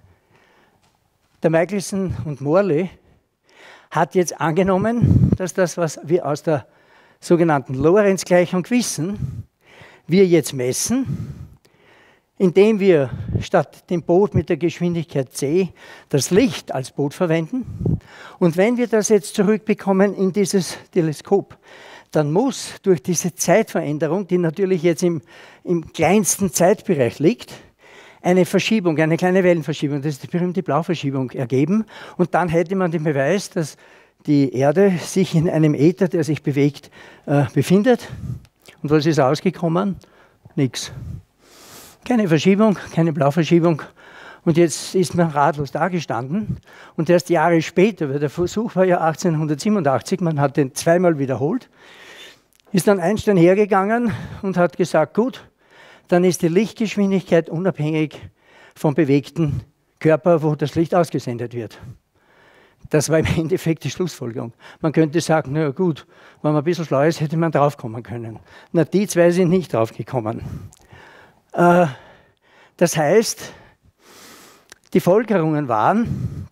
Der Michelson und Morley hat jetzt angenommen, dass das, was wir aus der sogenannten Lorentz-Gleichung wissen, wir jetzt messen, indem wir statt dem Boot mit der Geschwindigkeit c das Licht als Boot verwenden. Und wenn wir das jetzt zurückbekommen in dieses Teleskop, dann muss durch diese Zeitveränderung, die natürlich jetzt im, im kleinsten Zeitbereich liegt, eine Verschiebung, eine kleine Wellenverschiebung, das ist die berühmte Blauverschiebung, ergeben. Und dann hätte man den Beweis, dass die Erde sich in einem Äther, der sich bewegt, äh, befindet. Und was ist rausgekommen? Nichts. Keine Verschiebung, keine Blauverschiebung. Und jetzt ist man ratlos dagestanden. Und erst Jahre später, weil der Versuch war ja achtzehnhundertsiebenundachtzig, man hat den zweimal wiederholt, ist dann Einstein hergegangen und hat gesagt, gut, dann ist die Lichtgeschwindigkeit unabhängig vom bewegten Körper, wo das Licht ausgesendet wird. Das war im Endeffekt die Schlussfolgerung. Man könnte sagen, na gut, wenn man ein bisschen schlau ist, hätte man draufkommen können. Na, die zwei sind nicht draufgekommen. Äh, das heißt, die Folgerungen waren,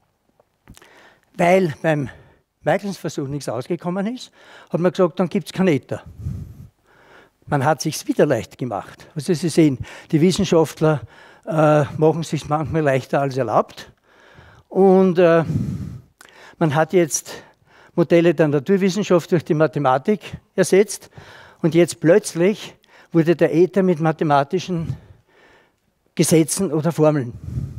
weil beim Michelsons Versuch nichts ausgekommen ist, hat man gesagt, dann gibt es keinen Äther. Man hat es sich wieder leicht gemacht. Also Sie sehen, die Wissenschaftler äh, machen es sich manchmal leichter als erlaubt. Und äh, man hat jetzt Modelle der Naturwissenschaft durch die Mathematik ersetzt. Und jetzt plötzlich wurde der Äther mit mathematischen Gesetzen oder Formeln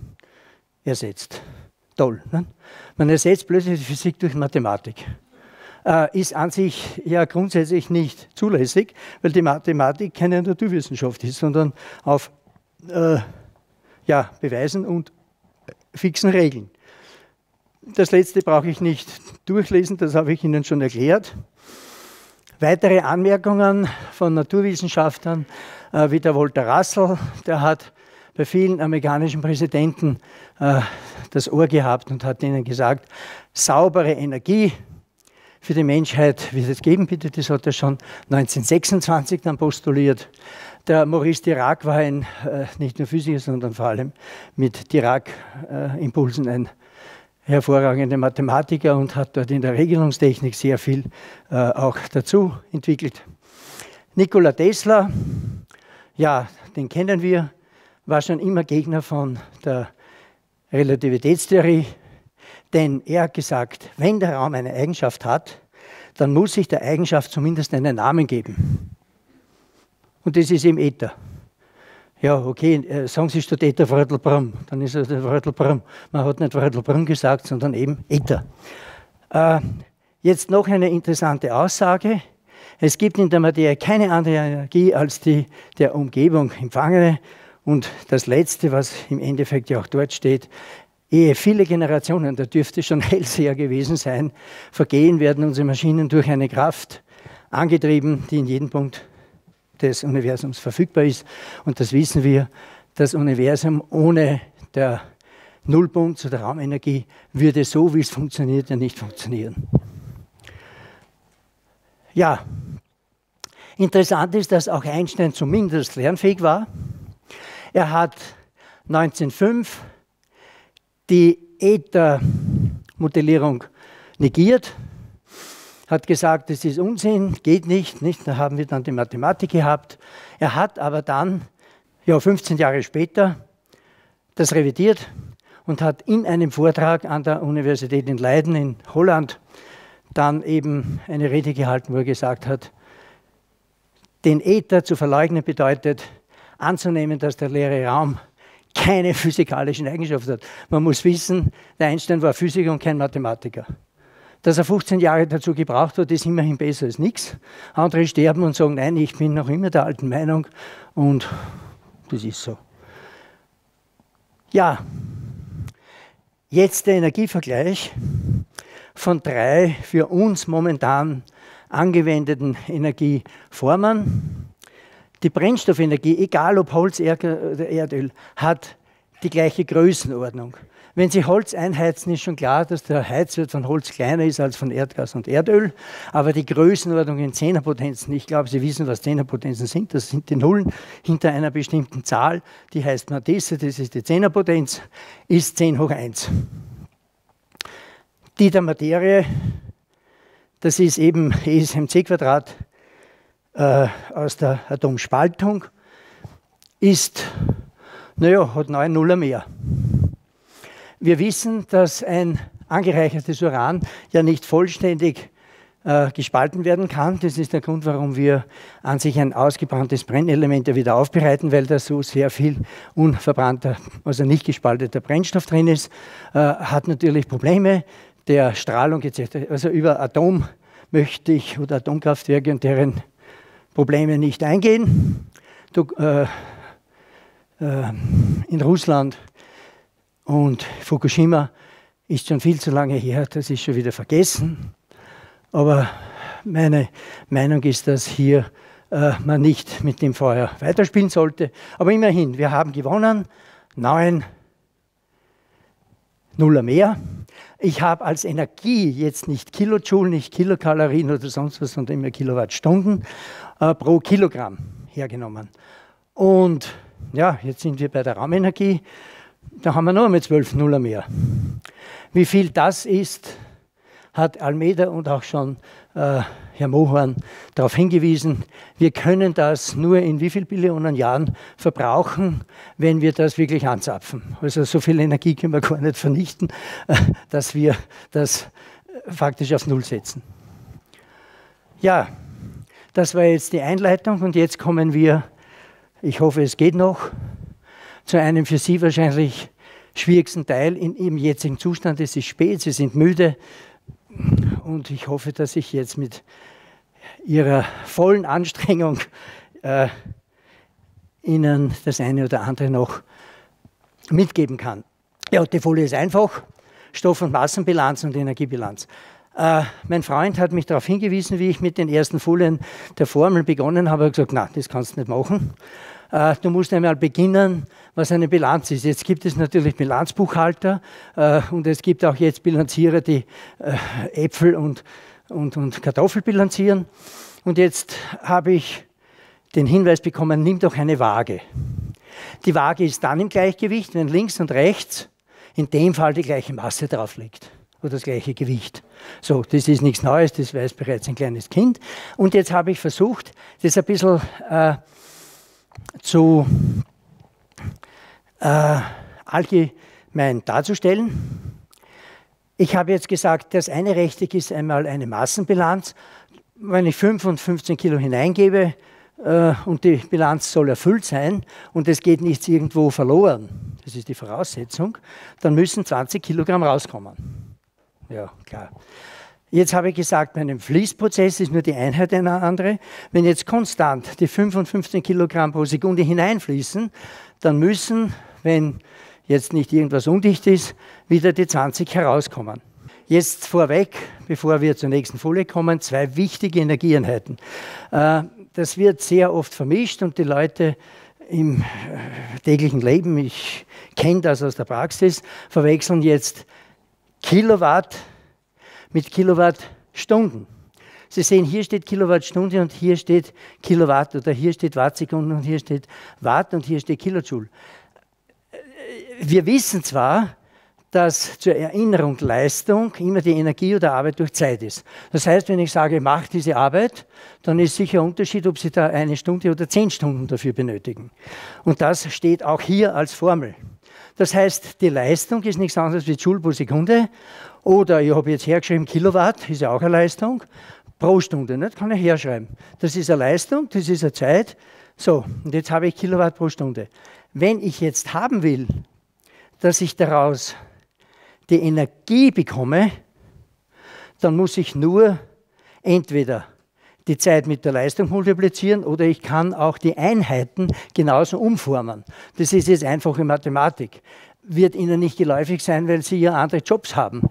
ersetzt. Toll. Ne? Man ersetzt plötzlich die Physik durch Mathematik. Äh, ist an sich ja grundsätzlich nicht zulässig, weil die Mathematik keine Naturwissenschaft ist, sondern auf äh, ja, Beweisen und fixen Regeln. Das letzte brauche ich nicht durchlesen, das habe ich Ihnen schon erklärt. Weitere Anmerkungen von Naturwissenschaftlern, äh, wie der Walter Russell, der hat bei vielen amerikanischen Präsidenten äh, das Ohr gehabt und hat ihnen gesagt, saubere Energie für die Menschheit wird es geben, bitte, das hat er schon neunzehnhundertsechsundzwanzig dann postuliert. Der Maurice Dirac war ein, äh, nicht nur Physiker, sondern vor allem mit Dirac-Impulsen äh, ein hervorragender Mathematiker und hat dort in der Regelungstechnik sehr viel äh, auch dazu entwickelt. Nikola Tesla, ja, den kennen wir, war schon immer Gegner von der Relativitätstheorie, denn er hat gesagt, wenn der Raum eine Eigenschaft hat, dann muss sich der Eigenschaft zumindest einen Namen geben. Und das ist eben Äther. Ja, okay, äh, sagen Sie statt Äther Vrödelbrumm, dann ist es Vrödelbrumm. Man hat nicht Vrödelbrumm gesagt, sondern eben Äther. Äh, jetzt noch eine interessante Aussage. Es gibt in der Materie keine andere Energie als die der Umgebung empfangene. Und das Letzte, was im Endeffekt ja auch dort steht, ehe viele Generationen, da dürfte schon Hellseher gewesen sein, vergehen, werden unsere Maschinen durch eine Kraft angetrieben, die in jedem Punkt des Universums verfügbar ist. Und das wissen wir, das Universum ohne der Nullpunkt zu der Raumenergie würde so, wie es funktioniert, ja nicht funktionieren. Ja, interessant ist, dass auch Einstein zumindest lernfähig war. Er hat neunzehnhundertfünf die Äthermodellierung negiert, hat gesagt, das ist Unsinn, geht nicht, nicht. Da haben wir dann die Mathematik gehabt. Er hat aber dann, ja, fünfzehn Jahre später, das revidiert und hat in einem Vortrag an der Universität in Leiden in Holland dann eben eine Rede gehalten, wo er gesagt hat, den Äther zu verleugnen bedeutet, anzunehmen, dass der leere Raum keine physikalischen Eigenschaften hat. Man muss wissen, der Einstein war Physiker und kein Mathematiker. Dass er fünfzehn Jahre dazu gebraucht hat, ist immerhin besser als nichts. Andere sterben und sagen, nein, ich bin noch immer der alten Meinung und das ist so. Ja, jetzt der Energievergleich von drei für uns momentan angewendeten Energieformen. Die Brennstoffenergie, egal ob Holz oder Erdöl, hat die gleiche Größenordnung. Wenn Sie Holz einheizen, ist schon klar, dass der Heizwert von Holz kleiner ist als von Erdgas und Erdöl. Aber die Größenordnung in Zehnerpotenzen, ich glaube, Sie wissen, was Zehnerpotenzen sind. Das sind die Nullen hinter einer bestimmten Zahl. Die heißt Mantisse, das ist die Zehnerpotenz, ist zehn hoch eins. Die der Materie, das ist eben E ist mc Quadrat äh, aus der Atomspaltung, ist, naja, hat neun Nuller mehr. Wir wissen, dass ein angereichertes Uran ja nicht vollständig äh, gespalten werden kann. Das ist der Grund, warum wir an sich ein ausgebranntes Brennelement ja wieder aufbereiten, weil da so sehr viel unverbrannter, also nicht gespalteter Brennstoff drin ist. Äh, hat natürlich Probleme der Strahlung et cetera. Also über Atom möchte ich oder Atomkraftwerke und deren Probleme nicht eingehen. Du, äh, äh, in Russland und Fukushima ist schon viel zu lange her, das ist schon wieder vergessen. Aber meine Meinung ist, dass hier äh, man nicht mit dem Feuer weiterspielen sollte. Aber immerhin, wir haben gewonnen, neun Nuller mehr. Ich habe als Energie jetzt nicht Kilojoule, nicht Kilokalorien oder sonst was, sondern immer Kilowattstunden äh, pro Kilogramm hergenommen. Und ja, jetzt sind wir bei der Raumenergie. Da haben wir noch einmal zwölf Nuller mehr. Wie viel das ist, hat Almeida und auch schon äh, Herr Mohorn darauf hingewiesen, wir können das nur in wie viel Billionen Jahren verbrauchen, wenn wir das wirklich anzapfen. Also so viel Energie können wir gar nicht vernichten, dass wir das faktisch auf Null setzen. Ja, das war jetzt die Einleitung und jetzt kommen wir, ich hoffe es geht noch, zu einem für Sie wahrscheinlich schwierigsten Teil in Ihrem jetzigen Zustand. Es ist spät, Sie sind müde und ich hoffe, dass ich jetzt mit Ihrer vollen Anstrengung äh, Ihnen das eine oder andere noch mitgeben kann. Ja, die Folie ist einfach, Stoff- und Massenbilanz und Energiebilanz. Äh, mein Freund hat mich darauf hingewiesen, wie ich mit den ersten Folien der Formel begonnen habe. Er hat gesagt, nein, das kannst du nicht machen. Äh, du musst einmal beginnen, was eine Bilanz ist. Jetzt gibt es natürlich Bilanzbuchhalter äh, und es gibt auch jetzt Bilanzierer, die äh, Äpfel und, und, und Kartoffel bilanzieren. Und jetzt habe ich den Hinweis bekommen, nimm doch eine Waage. Die Waage ist dann im Gleichgewicht, wenn links und rechts in dem Fall die gleiche Masse drauf liegt. Oder das gleiche Gewicht. So, das ist nichts Neues, das weiß bereits ein kleines Kind. Und jetzt habe ich versucht, das ein bisschen äh, zu äh, allgemein darzustellen. Ich habe jetzt gesagt, das eine Rechteck ist einmal eine Massenbilanz. Wenn ich fünf und fünfzehn Kilo hineingebe äh, und die Bilanz soll erfüllt sein und es geht nichts irgendwo verloren, das ist die Voraussetzung, dann müssen zwanzig Kilogramm rauskommen. Ja, klar. Jetzt habe ich gesagt, bei einem Fließprozess ist nur die Einheit eine andere. Wenn jetzt konstant die fünf und fünfzehn Kilogramm pro Sekunde hineinfließen, dann müssen, wenn jetzt nicht irgendwas undicht ist, wieder die zwanzig herauskommen. Jetzt vorweg, bevor wir zur nächsten Folie kommen, zwei wichtige Energieeinheiten. Das wird sehr oft vermischt und die Leute im täglichen Leben, ich kenne das aus der Praxis, verwechseln jetzt Kilowatt mit Kilowattstunden. Sie sehen, hier steht Kilowattstunde und hier steht Kilowatt oder hier steht Wattsekunden und hier steht Watt und hier steht Kilojoule. Wir wissen zwar, dass zur Erinnerung Leistung immer die Energie oder Arbeit durch Zeit ist. Das heißt, wenn ich sage, mach diese Arbeit, dann ist sicher ein Unterschied, ob Sie da eine Stunde oder zehn Stunden dafür benötigen. Und das steht auch hier als Formel. Das heißt, die Leistung ist nichts anderes wie Joule pro Sekunde oder ich habe jetzt hergeschrieben Kilowatt, ist ja auch eine Leistung, pro Stunde, nicht? Kann ich herschreiben. Das ist eine Leistung, das ist eine Zeit. So, und jetzt habe ich Kilowatt pro Stunde. Wenn ich jetzt haben will, dass ich daraus die Energie bekomme, dann muss ich nur entweder die Zeit mit der Leistung multiplizieren oder ich kann auch die Einheiten genauso umformen. Das ist jetzt einfache Mathematik. Wird Ihnen nicht geläufig sein, weil Sie ja andere Jobs haben.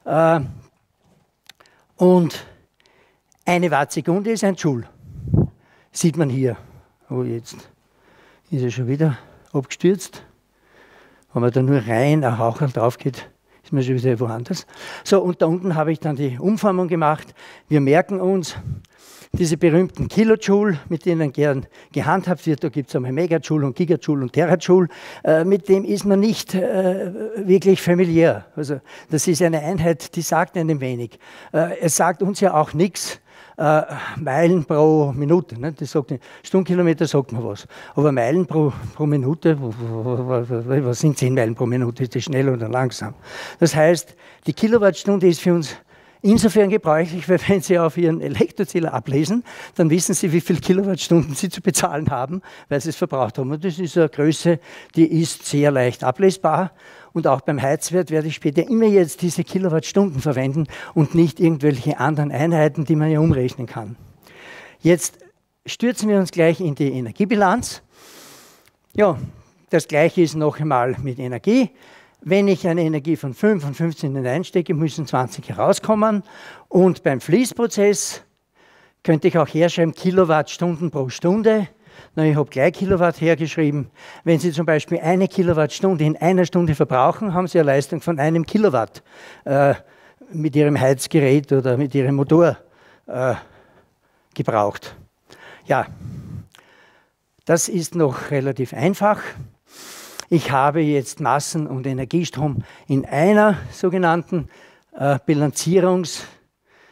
Und eine Wattsekunde ist ein Joule. Sieht man hier. Oh, jetzt ist er schon wieder abgestürzt. Wenn man da nur rein ein Haucherl drauf geht, ist man schon wieder woanders. So, und da unten habe ich dann die Umformung gemacht. Wir merken uns, diese berühmten Kilojoule, mit denen gern gehandhabt wird, da gibt es einmal Megajoule und Gigajoule und Terajoule, äh, mit dem ist man nicht äh, wirklich familiär. Also das ist eine Einheit, die sagt einem wenig. Äh, es sagt uns ja auch nichts, äh, Meilen pro Minute. Ne? Das sagt nicht, Stundenkilometer sagt man was. Aber Meilen pro, pro Minute, was sind zehn Meilen pro Minute? Ist das schnell oder langsam? Das heißt, die Kilowattstunde ist für uns insofern gebräuchlich, weil wenn Sie auf Ihren Elektrozähler ablesen, dann wissen Sie, wie viele Kilowattstunden Sie zu bezahlen haben, weil Sie es verbraucht haben. Und das ist eine Größe, die ist sehr leicht ablesbar. Und auch beim Heizwert werde ich später immer jetzt diese Kilowattstunden verwenden und nicht irgendwelche anderen Einheiten, die man ja umrechnen kann. Jetzt stürzen wir uns gleich in die Energiebilanz. Ja, das Gleiche ist noch einmal mit Energie. Wenn ich eine Energie von fünf und fünfzehn hineinstecke, müssen zwanzig herauskommen. Und beim Fließprozess könnte ich auch herschreiben Kilowattstunden pro Stunde. Na, ich habe gleich Kilowatt hergeschrieben. Wenn Sie zum Beispiel eine Kilowattstunde in einer Stunde verbrauchen, haben Sie eine Leistung von einem Kilowatt äh, mit Ihrem Heizgerät oder mit Ihrem Motor äh, gebraucht. Ja, das ist noch relativ einfach. Ich habe jetzt Massen- und Energiestrom in einer sogenannten äh, Bilanzierungseinheit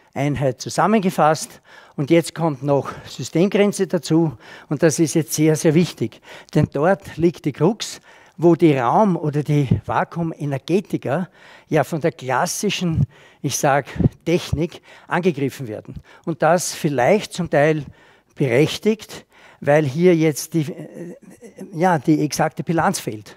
Einheit zusammengefasst. Und jetzt kommt noch Systemgrenze dazu. Und das ist jetzt sehr, sehr wichtig. Denn dort liegt die Krux, wo die Raum- oder die Vakuumenergetiker ja von der klassischen, ich sage, Technik angegriffen werden. Und das vielleicht zum Teil berechtigt, weil hier jetzt die, ja, die exakte Bilanz fehlt.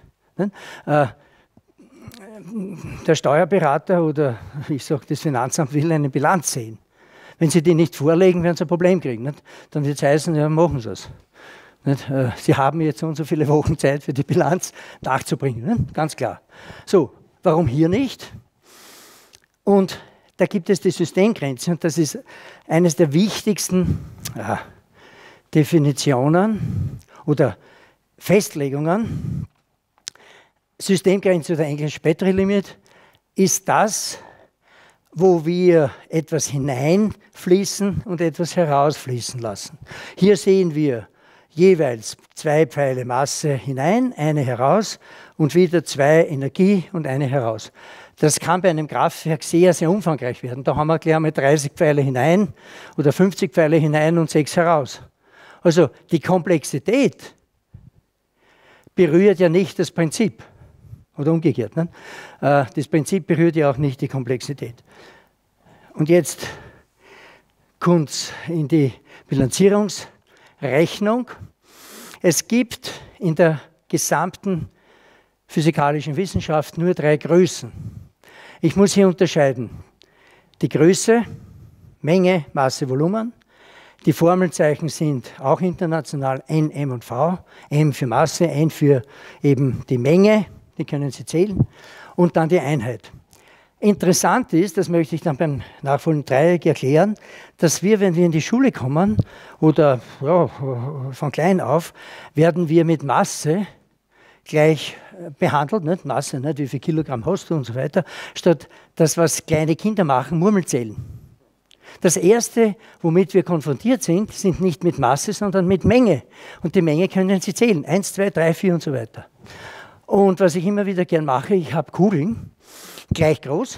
Der Steuerberater oder ich sage, das Finanzamt will eine Bilanz sehen. Wenn sie die nicht vorlegen, werden sie ein Problem kriegen. Nicht? Dann wird es heißen, ja, machen sie es. Nicht? Sie haben jetzt so und so viele Wochen Zeit für die Bilanz nachzubringen, nicht? Ganz klar. So, warum hier nicht? Und da gibt es die Systemgrenze und das ist eines der wichtigsten ja, Definitionen oder Festlegungen. Systemgrenze oder Englisch Battery Limit ist das, wo wir etwas hineinfließen und etwas herausfließen lassen. Hier sehen wir jeweils zwei Pfeile Masse hinein, eine heraus und wieder zwei Energie und eine heraus. Das kann bei einem Kraftwerk sehr, sehr umfangreich werden. Da haben wir gleich einmal dreißig Pfeile hinein oder fünfzig Pfeile hinein und sechs heraus. Also die Komplexität berührt ja nicht das Prinzip. Oder umgekehrt. Ne? Das Prinzip berührt ja auch nicht die Komplexität. Und jetzt kommt es in die Bilanzierungsrechnung. Es gibt in der gesamten physikalischen Wissenschaft nur drei Größen. Ich muss hier unterscheiden. Die Größe, Menge, Masse, Volumen. Die Formelzeichen sind auch international N, M und V. M für Masse, N für eben die Menge. Die können Sie zählen. Und dann die Einheit. Interessant ist, das möchte ich dann beim nachfolgenden Dreieck erklären, dass wir, wenn wir in die Schule kommen oder ja, von klein auf, werden wir mit Masse gleich behandelt, nicht? Masse, nicht? Wie viel Kilogramm hast du und so weiter, statt das, was kleine Kinder machen, Murmelzählen. Das Erste, womit wir konfrontiert sind, sind nicht mit Masse, sondern mit Menge. Und die Menge können Sie zählen. Eins, zwei, drei, vier und so weiter. Und was ich immer wieder gern mache, ich habe Kugeln, gleich groß,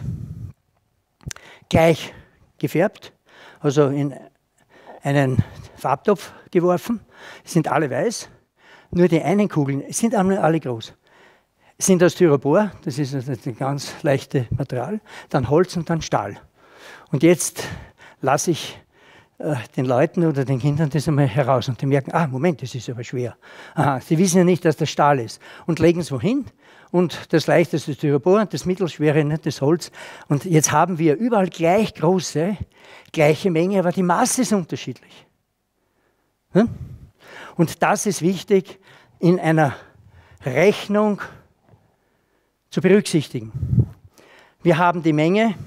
gleich gefärbt, also in einen Farbtopf geworfen, sind alle weiß, nur die einen Kugeln sind alle groß. Sind aus Styropor, das ist ein ganz leichtes Material, dann Holz und dann Stahl. Und jetzt lasse ich äh, den Leuten oder den Kindern das einmal heraus und die merken, ah, Moment, das ist aber schwer. Aha, sie wissen ja nicht, dass das Stahl ist und legen es wohin und das leichteste ist Styropor und das mittelschwere nicht das Holz. Und jetzt haben wir überall gleich große, gleiche Menge, aber die Masse ist unterschiedlich. Hm? Und das ist wichtig in einer Rechnung zu berücksichtigen. Wir haben die Menge,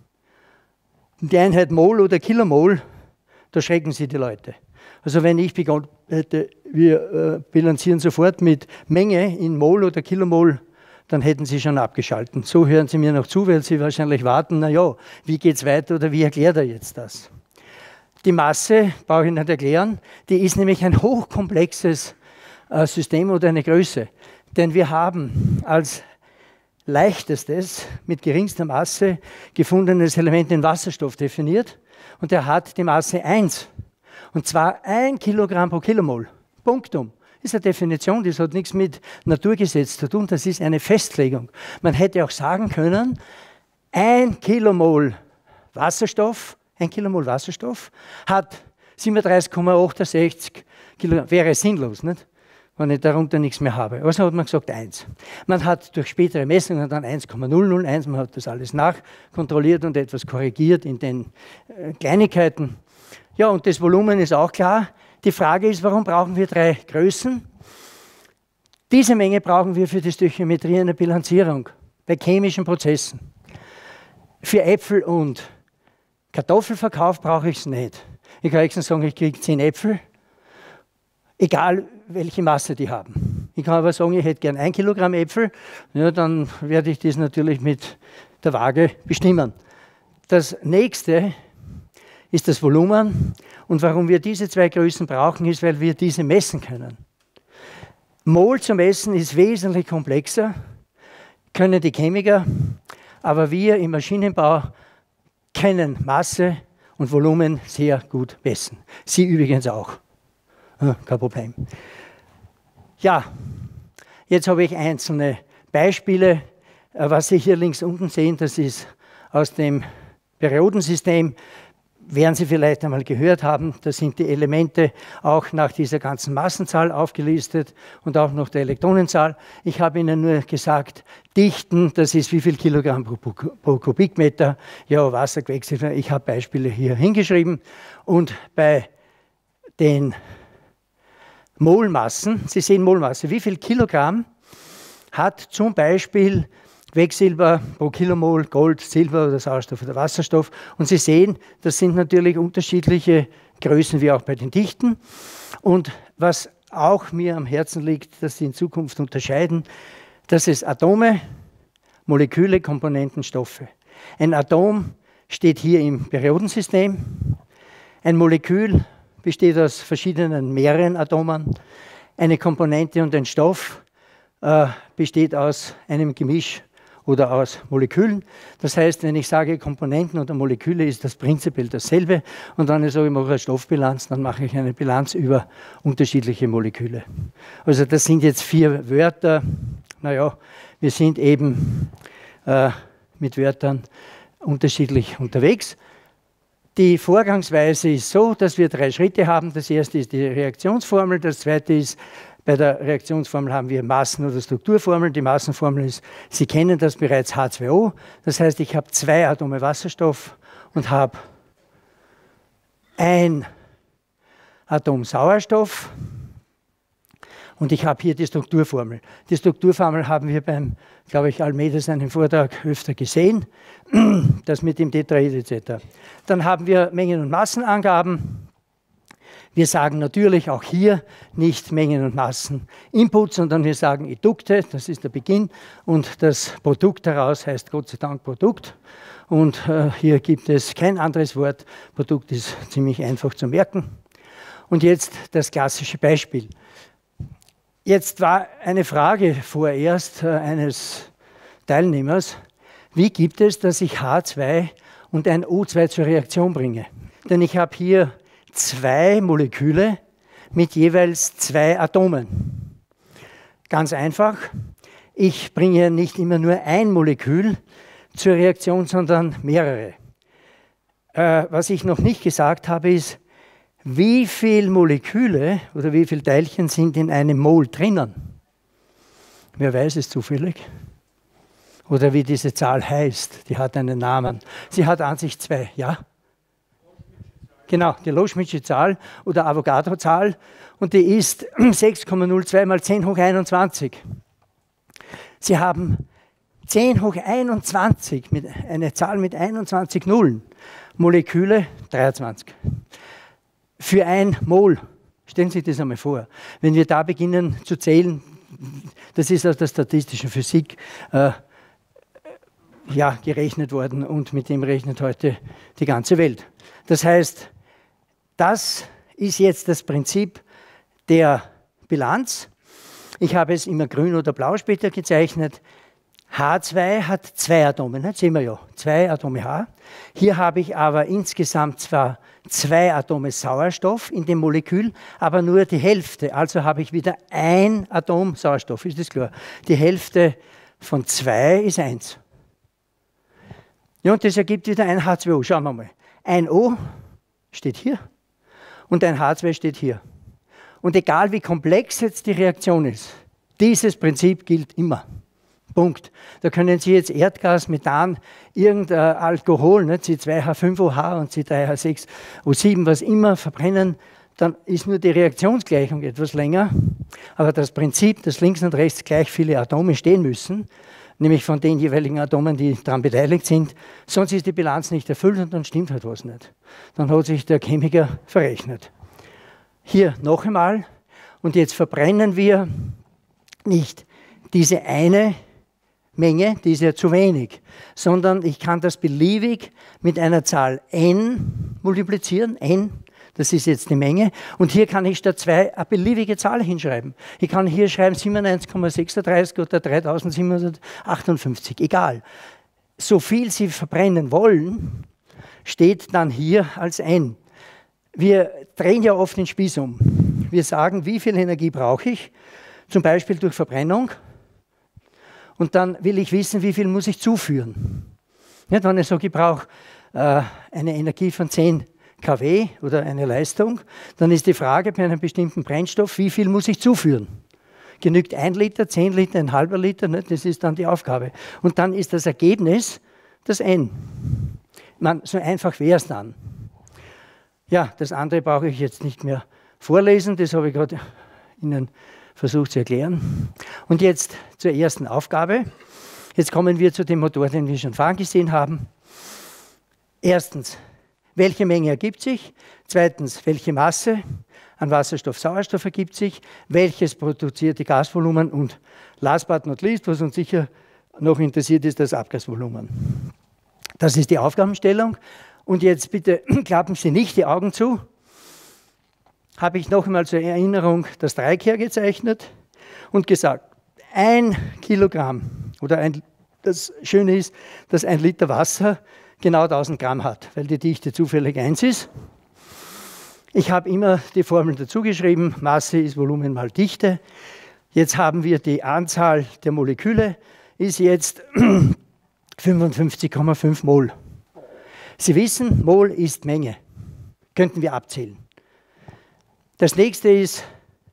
die Einheit Mol oder Kilomol, da schrecken sie die Leute. Also wenn ich begonnen hätte, wir äh, bilanzieren sofort mit Menge in Mol oder Kilomol, dann hätten sie schon abgeschalten. So hören sie mir noch zu, weil sie wahrscheinlich warten, naja, wie geht es weiter oder wie erklärt er jetzt das? Die Masse, brauche ich nicht erklären, die ist nämlich ein hochkomplexes äh, System oder eine Größe. Denn wir haben als leichtestes, mit geringster Masse gefundenes Element den Wasserstoff definiert und er hat die Masse eins. Und zwar ein Kilogramm pro Kilomol. Punktum. Das ist eine Definition, das hat nichts mit Naturgesetz zu tun, das ist eine Festlegung. Man hätte auch sagen können, ein Kilomol Wasserstoff, ein Kilomol Wasserstoff hat siebenunddreißig Komma achtundsechzig Kilogramm, wäre sinnlos, nicht? Wenn ich darunter nichts mehr habe. Also hat man gesagt eins. Man hat durch spätere Messungen dann eins Komma null null eins, man hat das alles nachkontrolliert und etwas korrigiert in den äh, Kleinigkeiten. Ja, und das Volumen ist auch klar. Die Frage ist, warum brauchen wir drei Größen? Diese Menge brauchen wir für die Stöchiometrie einer Bilanzierung bei chemischen Prozessen. Für Äpfel und Kartoffelverkauf brauche ich es nicht. Ich kann höchstens sagen, ich kriege zehn Äpfel, egal welche Masse die haben. Ich kann aber sagen, ich hätte gern ein Kilogramm Äpfel, ja, dann werde ich das natürlich mit der Waage bestimmen. Das nächste ist das Volumen. Und warum wir diese zwei Größen brauchen, ist, weil wir diese messen können. Mol zu messen ist wesentlich komplexer, können die Chemiker, aber wir im Maschinenbau kennen Masse und Volumen sehr gut messen. Sie übrigens auch. Ja, kein Problem. Ja, jetzt habe ich einzelne Beispiele. Was Sie hier links unten sehen, das ist aus dem Periodensystem. Werden Sie vielleicht einmal gehört haben, da sind die Elemente auch nach dieser ganzen Massenzahl aufgelistet und auch noch der Elektronenzahl. Ich habe Ihnen nur gesagt, Dichten, das ist wie viel Kilogramm pro, pro Kubikmeter. Ja, Wasser, Quecksilber, ich habe Beispiele hier hingeschrieben. Und bei den Molmassen, Sie sehen Molmasse, wie viel Kilogramm hat zum Beispiel Quecksilber pro Kilomol, Gold, Silber oder Sauerstoff oder Wasserstoff. Und Sie sehen, das sind natürlich unterschiedliche Größen wie auch bei den Dichten. Und was auch mir am Herzen liegt, dass Sie in Zukunft unterscheiden, dass es Atome, Moleküle, Komponenten, Stoffe. Ein Atom steht hier im Periodensystem. Ein Molekül besteht aus verschiedenen, mehreren Atomen. Eine Komponente und ein Stoff äh, besteht aus einem Gemisch oder aus Molekülen. Das heißt, wenn ich sage Komponenten oder Moleküle, ist das prinzipiell dasselbe. Und wenn ich sage, ich mache eine Stoffbilanz, dann mache ich eine Bilanz über unterschiedliche Moleküle. Also das sind jetzt vier Wörter. Naja, wir sind eben äh, mit Wörtern unterschiedlich unterwegs. Die Vorgangsweise ist so, dass wir drei Schritte haben. Das erste ist die Reaktionsformel, das zweite ist, bei der Reaktionsformel haben wir Massen- oder Strukturformel. Die Massenformel ist, Sie kennen das bereits, H zwei O. Das heißt, ich habe zwei Atome Wasserstoff und habe ein Atom Sauerstoff. Und ich habe hier die Strukturformel. Die Strukturformel haben wir beim, glaube ich, Almeida seinen Vortrag öfter gesehen. Das mit dem Tetraeder et cetera. Dann haben wir Mengen- und Massenangaben. Wir sagen natürlich auch hier nicht Mengen und Massen Input, sondern wir sagen Edukte, das ist der Beginn, und das Produkt daraus heißt Gott sei Dank Produkt. Und äh, hier gibt es kein anderes Wort. Produkt ist ziemlich einfach zu merken. Und jetzt das klassische Beispiel. Jetzt war eine Frage vorerst äh, eines Teilnehmers, wie gibt es, dass ich H zwei und ein O zwei zur Reaktion bringe? Denn ich habe hier zwei Moleküle mit jeweils zwei Atomen. Ganz einfach, ich bringe nicht immer nur ein Molekül zur Reaktion, sondern mehrere. Äh, was ich noch nicht gesagt habe, ist, wie viele Moleküle oder wie viele Teilchen sind in einem Mol drinnen? Wer weiß es zufällig? Oder wie diese Zahl heißt, die hat einen Namen. Sie hat an sich zwei, ja? Genau, die Loschmidtsche Zahl oder Avogadro-Zahl, und die ist sechs Komma null zwei mal zehn hoch einundzwanzig. Sie haben zehn hoch einundzwanzig, mit, eine Zahl mit einundzwanzig Nullen, Moleküle dreiundzwanzig. Für ein Mol, stellen Sie sich das einmal vor, wenn wir da beginnen zu zählen, das ist aus der statistischen Physik äh, ja, gerechnet worden und mit dem rechnet heute die ganze Welt. Das heißt, das ist jetzt das Prinzip der Bilanz. Ich habe es immer grün oder blau später gezeichnet. H zwei hat zwei Atome, das sehen wir ja, zwei Atome H. Hier habe ich aber insgesamt zwar zwei Atome Sauerstoff in dem Molekül, aber nur die Hälfte. Also habe ich wieder ein Atom Sauerstoff, ist das klar? Die Hälfte von zwei ist eins. Ja, und das ergibt wieder ein H zwei O. Schauen wir mal. Ein O steht hier und ein H zwei steht hier. Und egal wie komplex jetzt die Reaktion ist, dieses Prinzip gilt immer. Punkt. Da können Sie jetzt Erdgas, Methan, irgendein Alkohol, ne, C zwei H fünf O H und C drei H sechs O sieben, was immer verbrennen, dann ist nur die Reaktionsgleichung etwas länger. Aber das Prinzip, dass links und rechts gleich viele Atome stehen müssen, nämlich von den jeweiligen Atomen, die daran beteiligt sind, sonst ist die Bilanz nicht erfüllt und dann stimmt halt was nicht. Dann hat sich der Chemiker verrechnet. Hier noch einmal, und jetzt verbrennen wir nicht diese eine Menge, die ist ja zu wenig, sondern ich kann das beliebig mit einer Zahl n multiplizieren, n, das ist jetzt die Menge, und hier kann ich statt zwei eine beliebige Zahl hinschreiben. Ich kann hier schreiben siebenundneunzig Komma sechsunddreißig oder dreitausendsiebenhundertachtundfünfzig, egal. So viel Sie verbrennen wollen, steht dann hier als N. Wir drehen ja oft den Spieß um. Wir sagen, wie viel Energie brauche ich, zum Beispiel durch Verbrennung, und dann will ich wissen, wie viel muss ich zuführen. Nicht, wenn ich sage, ich brauche äh, eine Energie von zehn Kilowatt oder eine Leistung, dann ist die Frage bei einem bestimmten Brennstoff, wie viel muss ich zuführen? Genügt ein Liter, zehn Liter, ein halber Liter? Nicht? Das ist dann die Aufgabe. Und dann ist das Ergebnis das N. Man, so einfach wäre es dann. Ja, das andere brauche ich jetzt nicht mehr vorlesen, das habe ich gerade Ihnen versucht zu erklären. Und jetzt zur ersten Aufgabe. Jetzt kommen wir zu dem Motor, den wir schon vorhin gesehen haben. Erstens, welche Menge ergibt sich? Zweitens, welche Masse an Wasserstoff, Sauerstoff ergibt sich? Welches produzierte Gasvolumen? Und last but not least, was uns sicher noch interessiert, ist das Abgasvolumen. Das ist die Aufgabenstellung. Und jetzt bitte klappen Sie nicht die Augen zu. Habe ich noch einmal zur Erinnerung das Dreieck hergezeichnet und gesagt, ein Kilogramm oder ein, das Schöne ist, dass ein Liter Wasser genau tausend Gramm hat, weil die Dichte zufällig eins ist. Ich habe immer die Formel dazu geschrieben, Masse ist Volumen mal Dichte. Jetzt haben wir die Anzahl der Moleküle, ist jetzt fünfundfünfzig Komma fünf Mol. Sie wissen, Mol ist Menge. Könnten wir abzählen. Das nächste ist,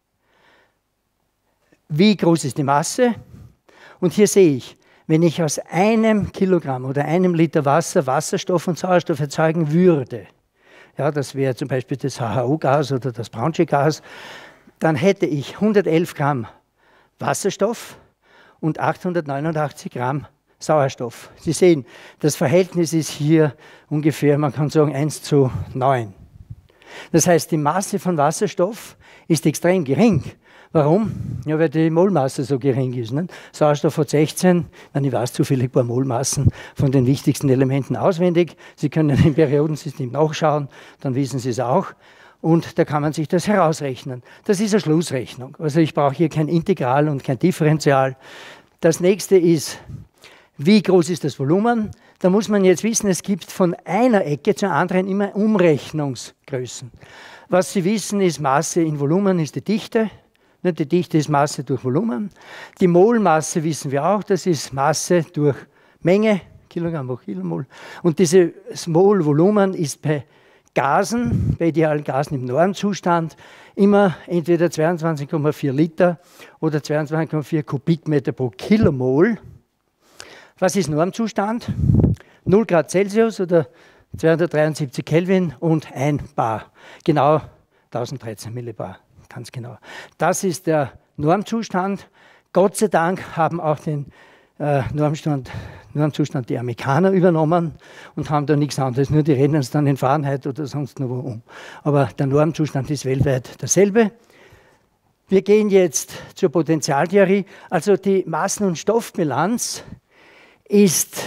wie groß ist die Masse? Und hier sehe ich, wenn ich aus einem Kilogramm oder einem Liter Wasser Wasserstoff und Sauerstoff erzeugen würde, ja, das wäre zum Beispiel das H H O-Gas oder das Brownsche Gas, dann hätte ich hundertelf Gramm Wasserstoff und achthundertneunundachtzig Gramm Sauerstoff. Sie sehen, das Verhältnis ist hier ungefähr, man kann sagen, eins zu neun. Das heißt, die Masse von Wasserstoff ist extrem gering. Warum? Ja, weil die Molmasse so gering ist. Ne? Sauerstoff hat sechzehn, ich weiß zufällig ein paar Molmassen von den wichtigsten Elementen auswendig. Sie können im Periodensystem nachschauen, dann wissen Sie es auch. Und da kann man sich das herausrechnen. Das ist eine Schlussrechnung. Also ich brauche hier kein Integral und kein Differential. Das nächste ist, wie groß ist das Volumen? Da muss man jetzt wissen, es gibt von einer Ecke zur anderen immer Umrechnungsgrößen. Was Sie wissen, ist Masse in Volumen ist die Dichte. Die Dichte ist Masse durch Volumen. Die Molmasse wissen wir auch, das ist Masse durch Menge, Kilogramm hoch Kilomol. Und dieses Molvolumen ist bei Gasen, bei idealen Gasen im Normzustand, immer entweder zweiundzwanzig Komma vier Liter oder zweiundzwanzig Komma vier Kubikmeter pro Kilomol. Was ist Normzustand? null Grad Celsius oder zweihundertdreiundsiebzig Kelvin und ein Bar. Genau tausenddreizehn Millibar, ganz genau. Das ist der Normzustand. Gott sei Dank haben auch den äh, Normzustand, Normzustand die Amerikaner übernommen und haben da nichts anderes, nur die reden uns dann in Fahrenheit oder sonst noch wo um. Aber der Normzustand ist weltweit derselbe. Wir gehen jetzt zur Potentialtheorie. Also die Massen- und Stoffbilanz ist,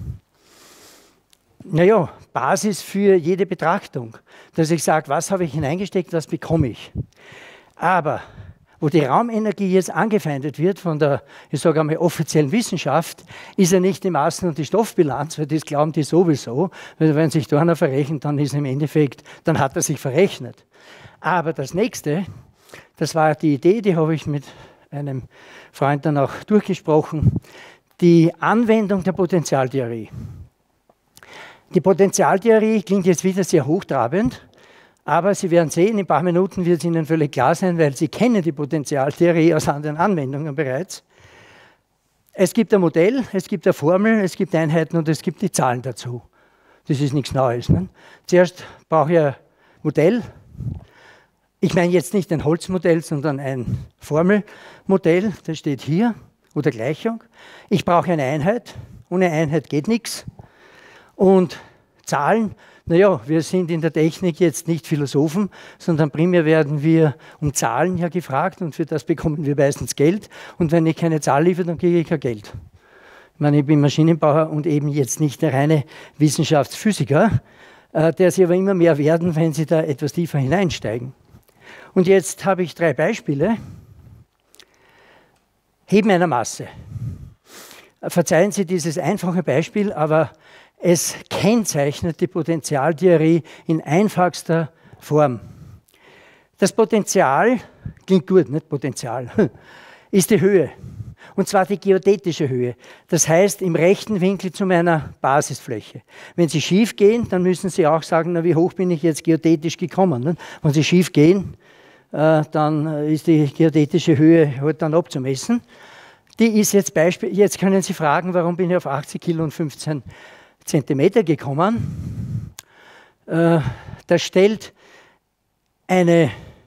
naja, Basis für jede Betrachtung. Dass ich sage, was habe ich hineingesteckt, was bekomme ich. Aber wo die Raumenergie jetzt angefeindet wird von der, ich sage einmal, offiziellen Wissenschaft, ist ja nicht die Massen- und die Stoffbilanz, weil das glauben die sowieso. Weil wenn sich da einer verrechnet, dann ist im Endeffekt, dann hat er sich verrechnet. Aber das nächste, das war die Idee, die habe ich mit einem Freund dann auch durchgesprochen, die Anwendung der Potentialtheorie. Die Potentialtheorie klingt jetzt wieder sehr hochtrabend, aber Sie werden sehen, in ein paar Minuten wird es Ihnen völlig klar sein, weil Sie kennen die Potentialtheorie aus anderen Anwendungen bereits. Es gibt ein Modell, es gibt eine Formel, es gibt Einheiten und es gibt die Zahlen dazu. Das ist nichts Neues. Ne? Zuerst brauche ich ein Modell. Ich meine jetzt nicht ein Holzmodell, sondern ein Formelmodell, das steht hier, oder Gleichung. Ich brauche eine Einheit, ohne Einheit geht nichts. Und Zahlen, naja, wir sind in der Technik jetzt nicht Philosophen, sondern primär werden wir um Zahlen ja gefragt und für das bekommen wir meistens Geld. Und wenn ich keine Zahl liefere, dann kriege ich kein Geld. Ich meine, ich bin Maschinenbauer und eben jetzt nicht der reine Wissenschaftsphysiker, äh, der Sie aber immer mehr werden, wenn Sie da etwas tiefer hineinsteigen. Und jetzt habe ich drei Beispiele. Heben einer Masse. Verzeihen Sie dieses einfache Beispiel, aber Es kennzeichnet die Potentialtheorie in einfachster Form. Das Potential, klingt gut, nicht Potenzial, ist die Höhe. Und zwar die geodätische Höhe. Das heißt, im rechten Winkel zu meiner Basisfläche. Wenn Sie schief gehen, dann müssen Sie auch sagen, na, wie hoch bin ich jetzt geodätisch gekommen. Ne? Wenn Sie schief gehen, äh, dann ist die geodätische Höhe halt dann abzumessen. Die ist jetzt Beispiel, jetzt können Sie fragen, warum bin ich auf achtzig Kilo und fünfzehn Zentimeter gekommen. Äh, das stellt eine,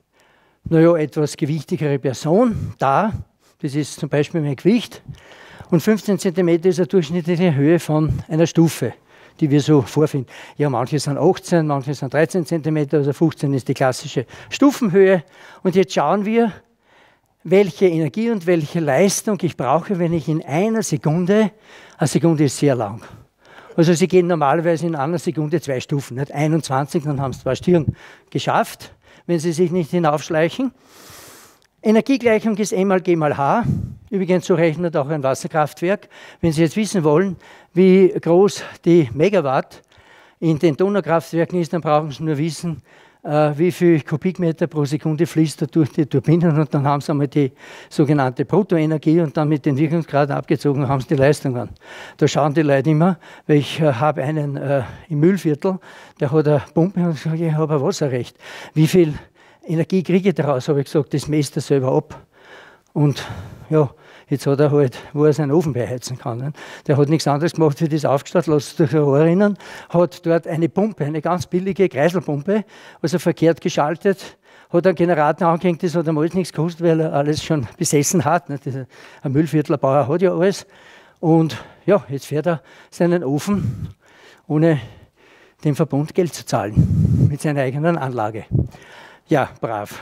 naja, etwas gewichtigere Person dar. Das ist zum Beispiel mein Gewicht. Und fünfzehn Zentimeter ist eine durchschnittliche Höhe von einer Stufe, die wir so vorfinden. Ja, manche sind achtzehn, manche sind dreizehn Zentimeter, also fünfzehn ist die klassische Stufenhöhe. Und jetzt schauen wir, welche Energie und welche Leistung ich brauche, wenn ich in einer Sekunde, eine Sekunde ist sehr lang. Also Sie gehen normalerweise in einer Sekunde zwei Stufen, nicht einundzwanzig, dann haben Sie zwei Stirn geschafft, wenn Sie sich nicht hinaufschleichen. Energiegleichung ist E mal G mal H. Übrigens, so rechnet auch ein Wasserkraftwerk. Wenn Sie jetzt wissen wollen, wie groß die Megawatt in den Donaukraftwerken ist, dann brauchen Sie nur wissen, äh, wie viel Kubikmeter pro Sekunde fließt da durch die Turbinen, und dann haben Sie einmal die sogenannte Bruttoenergie und dann mit den Wirkungsgraden abgezogen haben Sie die Leistungen. Da schauen die Leute immer, weil ich äh, habe einen äh, im Mühlviertel, der hat eine Pumpe und ich sage, ich habe ein Wasserrecht. Wie viel Energie kriege ich daraus, habe ich gesagt, das messt er selber ab. Und ja, jetzt hat er halt, wo er seinen Ofen beheizen kann. Ne? Der hat nichts anderes gemacht, wie das aufgestellt, lasst es durch ein Rohr erinnern, hat dort eine Pumpe, eine ganz billige Kreiselpumpe, also verkehrt geschaltet, hat einen Generator angehängt, das hat ihm alles nichts gekostet, weil er alles schon besessen hat. Ne? Das, ein Müllviertlerbauer hat ja alles. Und ja, jetzt fährt er seinen Ofen, ohne dem Verbund Geld zu zahlen, mit seiner eigenen Anlage. Ja, brav.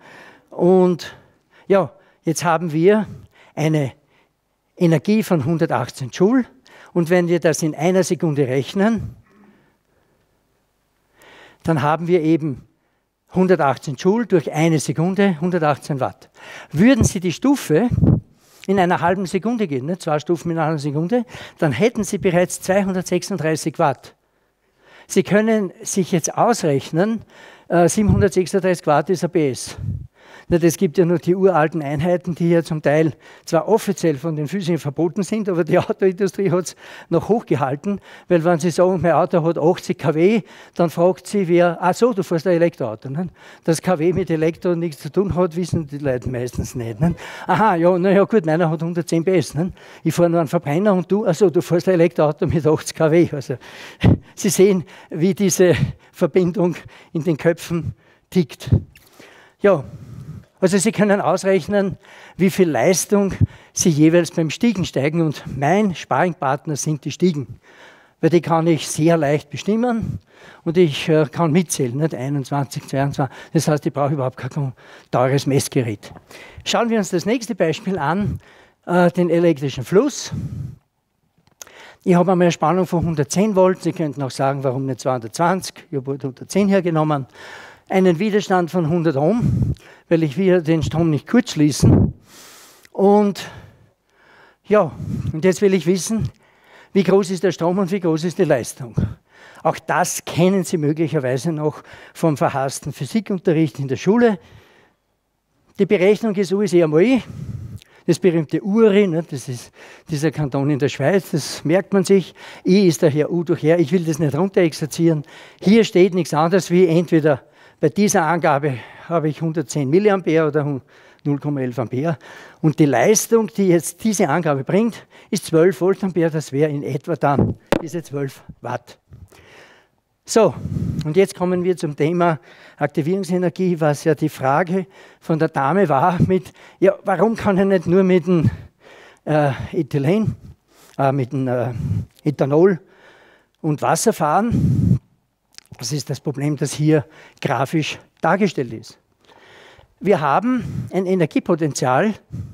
Und ja, jetzt haben wir eine Energie von hundertachtzehn Joule. Und wenn wir das in einer Sekunde rechnen, dann haben wir eben hundertachtzehn Joule durch eine Sekunde, hundertachtzehn Watt. Würden Sie die Stufe in einer halben Sekunde gehen, ne, zwei Stufen in einer halben Sekunde, dann hätten Sie bereits zweihundertsechsunddreißig Watt. Sie können sich jetzt ausrechnen, siebenhundertsechsunddreißig Watt ist ein P S. Es gibt ja nur die uralten Einheiten, die ja zum Teil zwar offiziell von den Physikern verboten sind, aber die Autoindustrie hat es noch hochgehalten, weil wenn sie sagen, mein Auto hat achtzig Kilowatt, dann fragt sie, wer, ach so, du fährst ein Elektroauto. Ne? Dass Kilowatt mit Elektro nichts zu tun hat, wissen die Leute meistens nicht. Ne? Aha, ja, naja gut, meiner hat hundertzehn P S. Ne? Ich fahre nur einen Verbrenner und du, ach so, du fährst ein Elektroauto mit achtzig Kilowatt. Also, Sie sehen, wie diese Verbindung in den Köpfen tickt. Ja, also Sie können ausrechnen, wie viel Leistung Sie jeweils beim Stiegen steigen, und mein Sparringpartner sind die Stiegen, weil die kann ich sehr leicht bestimmen und ich äh, kann mitzählen, nicht einundzwanzig, zweiundzwanzig, das heißt, ich brauche überhaupt kein teures Messgerät. Schauen wir uns das nächste Beispiel an, äh, den elektrischen Fluss. Ich habe einmal eine Spannung von hundertzehn Volt, Sie könnten auch sagen, warum nicht zweihundertzwanzig, ich habe hundertzehn hergenommen. Einen Widerstand von hundert Ohm, weil ich will den Strom nicht kurzschließen. Und ja, und jetzt will ich wissen, wie groß ist der Strom und wie groß ist die Leistung. Auch das kennen Sie möglicherweise noch vom verhassten Physikunterricht in der Schule. Die Berechnung ist U ist E mal I, das berühmte Uri, ne, das ist dieser Kanton in der Schweiz, das merkt man sich. I ist daher U durch R, ich will das nicht runterexerzieren. Hier steht nichts anderes wie entweder bei dieser Angabe habe ich hundertzehn Milliampere oder null Komma elf Ampere. Und die Leistung, die jetzt diese Angabe bringt, ist zwölf Voltampere. Das wäre in etwa dann diese zwölf Watt. So, und jetzt kommen wir zum Thema Aktivierungsenergie, was ja die Frage von der Dame war mit, ja, warum kann er nicht nur mit dem äh, Ethylen, äh, mit dem äh, Ethanol und Wasser fahren? Das ist das Problem, das hier grafisch dargestellt ist. Wir haben ein Energiepotenzial.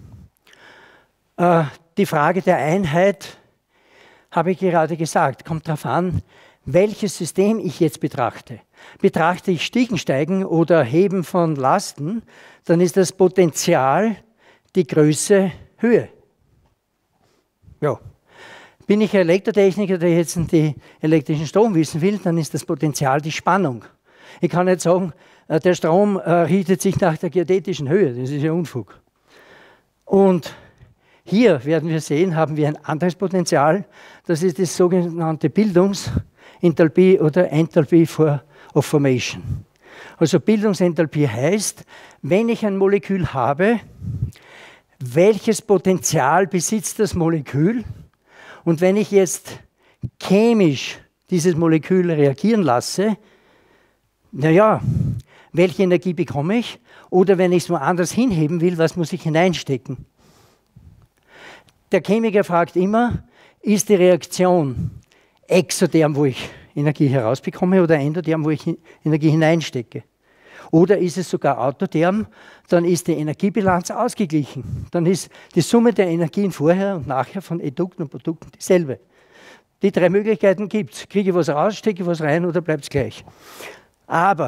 Äh, die Frage der Einheit, habe ich gerade gesagt, kommt darauf an, welches System ich jetzt betrachte. Betrachte ich Stiegensteigen oder Heben von Lasten, dann ist das Potential die Größe Höhe. Ja. Bin ich ein Elektrotechniker, der jetzt den elektrischen Strom wissen will, dann ist das Potential die Spannung. Ich kann nicht sagen, der Strom richtet sich nach der geodätischen Höhe, das ist ja Unfug. Und hier werden wir sehen, haben wir ein anderes Potenzial, das ist das sogenannte Bildungsenthalpie oder Enthalpie of Formation. Also Bildungsenthalpie heißt, wenn ich ein Molekül habe, welches Potenzial besitzt das Molekül? Und wenn ich jetzt chemisch dieses Molekül reagieren lasse, naja, welche Energie bekomme ich? Oder wenn ich es woanders hinheben will, was muss ich hineinstecken? Der Chemiker fragt immer, ist die Reaktion exotherm, wo ich Energie herausbekomme, oder endotherm, wo ich Energie hineinstecke? Oder ist es sogar autotherm, dann ist die Energiebilanz ausgeglichen. Dann ist die Summe der Energien vorher und nachher von Edukten und Produkten dieselbe. Die drei Möglichkeiten gibt es. Kriege ich was raus, stecke ich was rein oder bleibt es gleich. Aber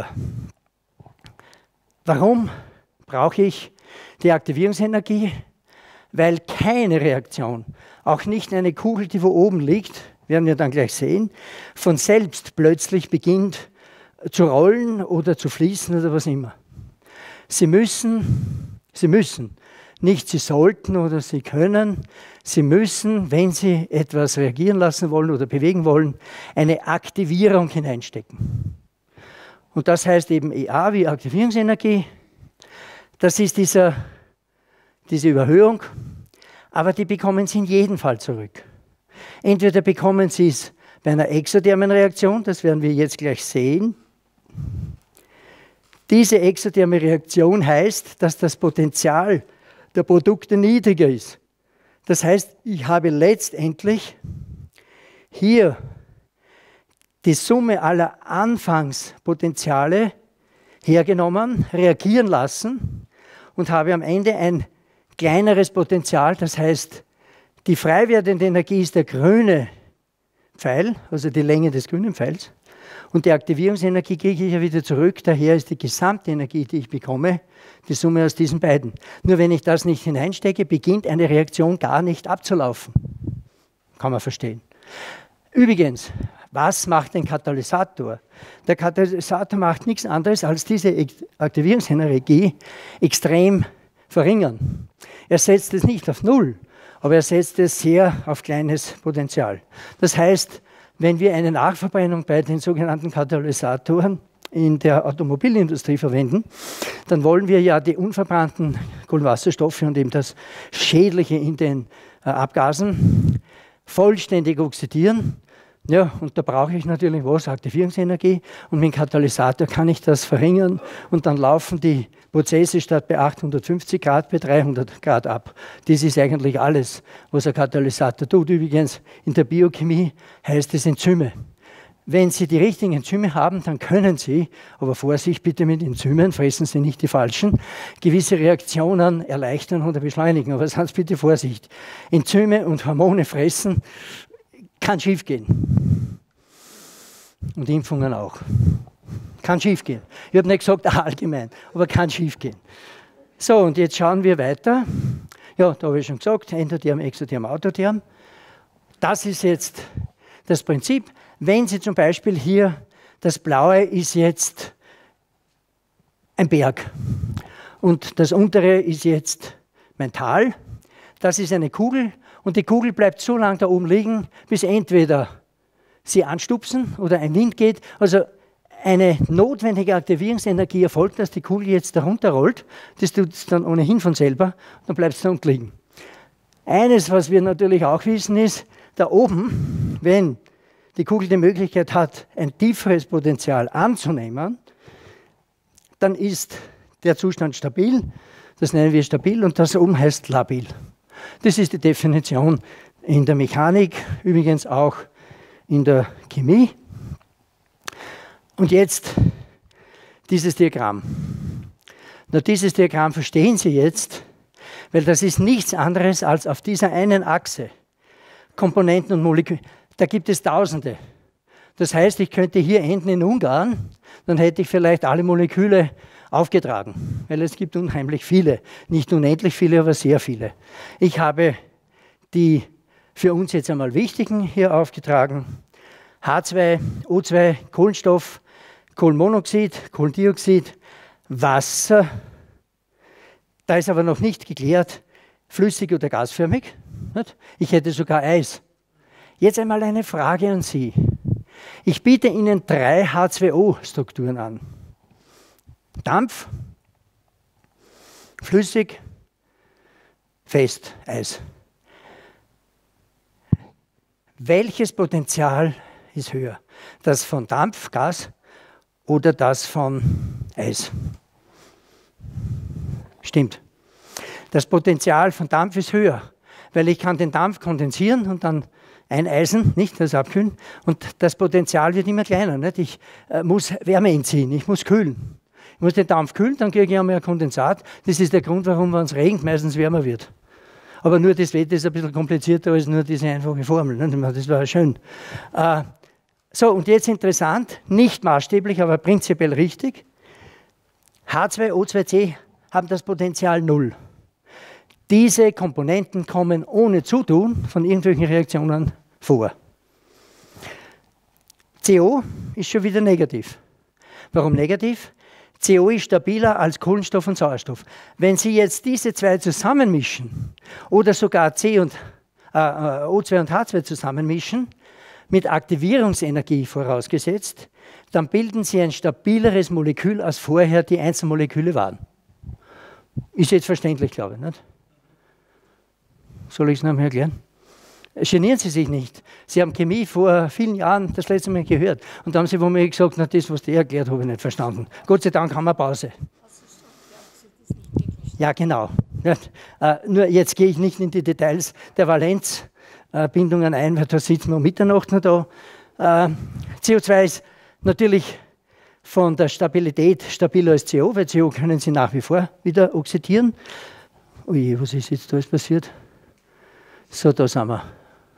warum brauche ich die Aktivierungsenergie? Weil keine Reaktion, auch nicht eine Kugel, die wo oben liegt, werden wir dann gleich sehen, von selbst plötzlich beginnt zu rollen oder zu fließen oder was immer. Sie müssen, Sie müssen, nicht Sie sollten oder Sie können, Sie müssen, wenn Sie etwas reagieren lassen wollen oder bewegen wollen, eine Aktivierung hineinstecken. Und das heißt eben E A wie Aktivierungsenergie. Das ist dieser, diese Überhöhung, aber die bekommen Sie in jedem Fall zurück. Entweder bekommen Sie es bei einer exothermen Reaktion, das werden wir jetzt gleich sehen. Diese exotherme Reaktion heißt, dass das Potenzial der Produkte niedriger ist. Das heißt, ich habe letztendlich hier die Summe aller Anfangspotenziale hergenommen, reagieren lassen und habe am Ende ein kleineres Potenzial, das heißt, die frei werdende Energie ist der grüne Pfeil, also die Länge des grünen Pfeils, und die Aktivierungsenergie kriege ich ja wieder zurück, daher ist die gesamte Energie, die ich bekomme, die Summe aus diesen beiden. Nur wenn ich das nicht hineinstecke, beginnt eine Reaktion gar nicht abzulaufen. Kann man verstehen. Übrigens, was macht ein Katalysator? Der Katalysator macht nichts anderes, als diese Aktivierungsenergie extrem verringern. Er setzt es nicht auf Null, aber er setzt es sehr auf kleines Potenzial. Das heißt, wenn wir eine Nachverbrennung bei den sogenannten Katalysatoren in der Automobilindustrie verwenden, dann wollen wir ja die unverbrannten Kohlenwasserstoffe und eben das Schädliche in den äh, Abgasen vollständig oxidieren. Ja, und da brauche ich natürlich was? Aktivierungsenergie. Und mit dem Katalysator kann ich das verringern und dann laufen die Prozesse statt bei achthundertfünfzig Grad bei dreihundert Grad ab. Das ist eigentlich alles, was ein Katalysator tut. Übrigens, in der Biochemie heißt es Enzyme. Wenn Sie die richtigen Enzyme haben, dann können Sie, aber Vorsicht bitte mit Enzymen, fressen Sie nicht die falschen, gewisse Reaktionen erleichtern oder beschleunigen. Aber seien Sie bitte Vorsicht. Enzyme und Hormone fressen kann schief gehen. Und Impfungen auch. Kann schief gehen. Ich habe nicht gesagt allgemein, aber kann schief gehen. So, und jetzt schauen wir weiter. Ja, da habe ich schon gesagt, endotherm, exotherm, autotherm. Das ist jetzt das Prinzip. Wenn Sie zum Beispiel hier, das Blaue ist jetzt ein Berg und das untere ist jetzt mein Tal. Das ist eine Kugel und die Kugel bleibt so lange da oben liegen, bis entweder Sie anstupsen oder ein Wind geht. Also eine notwendige Aktivierungsenergie erfolgt, dass die Kugel jetzt darunter rollt. Das tut es dann ohnehin von selber, dann bleibt es da unten liegen. Eines, was wir natürlich auch wissen, ist, da oben, wenn die Kugel die Möglichkeit hat, ein tieferes Potenzial anzunehmen, dann ist der Zustand stabil, das nennen wir stabil, und das oben heißt labil. Das ist die Definition in der Mechanik, übrigens auch in der Chemie. Und jetzt dieses Diagramm. Na, dieses Diagramm verstehen Sie jetzt, weil das ist nichts anderes als auf dieser einen Achse Komponenten und Moleküle. Da gibt es Tausende. Das heißt, ich könnte hier enden in Ungarn, dann hätte ich vielleicht alle Moleküle aufgetragen, weil es gibt unheimlich viele. Nicht unendlich viele, aber sehr viele. Ich habe die für uns jetzt einmal wichtigen hier aufgetragen. H zwei O zwei, Kohlenstoff, Kohlenmonoxid, Kohlendioxid, Wasser. Da ist aber noch nicht geklärt, flüssig oder gasförmig. Ich hätte sogar Eis. Jetzt einmal eine Frage an Sie. Ich biete Ihnen drei H zwei O-Strukturen an. Dampf, flüssig, fest, Eis. Welches Potenzial ist höher? Das von Dampf, Gas oder das von Eis? Stimmt. Das Potenzial von Dampf ist höher, weil ich kann den Dampf kondensieren und dann eineisen, nicht das abkühlen, und das Potenzial wird immer kleiner. Nicht? Ich äh, muss Wärme entziehen, ich muss kühlen. Ich muss den Dampf kühlen, dann kriege ich auch mehr Kondensat. Das ist der Grund, warum, wenn es regnet, meistens wärmer wird. Aber nur das Wetter ist ein bisschen komplizierter als nur diese einfache Formel. Ne? Das war schön. Äh, so, und jetzt interessant, nicht maßstäblich, aber prinzipiell richtig. H zwei O zwei C haben das Potenzial null. Diese Komponenten kommen ohne Zutun von irgendwelchen Reaktionen vor. C O ist schon wieder negativ. Warum negativ? C O ist stabiler als Kohlenstoff und Sauerstoff. Wenn Sie jetzt diese zwei zusammenmischen oder sogar C und, äh, O zwei und H zwei zusammenmischen, mit Aktivierungsenergie vorausgesetzt, dann bilden Sie ein stabileres Molekül, als vorher die Einzelmoleküle waren. Ist jetzt verständlich, glaube ich, nicht? Soll ich es noch mal erklären? Genieren Sie sich nicht. Sie haben Chemie vor vielen Jahren das letzte Mal gehört. Und da haben Sie womöglich gesagt, na, das, was der erklärt, habe ich nicht verstanden. Gott sei Dank haben wir Pause. Ja, genau. Ja, äh, nur jetzt gehe ich nicht in die Details der Valenzbindungen äh, ein, weil da sitzen wir um Mitternacht noch da. Äh, C O zwei ist natürlich von der Stabilität stabiler als C O, weil C O können Sie nach wie vor wieder oxidieren. Ui, was ist jetzt da alles passiert? So, da sind wir.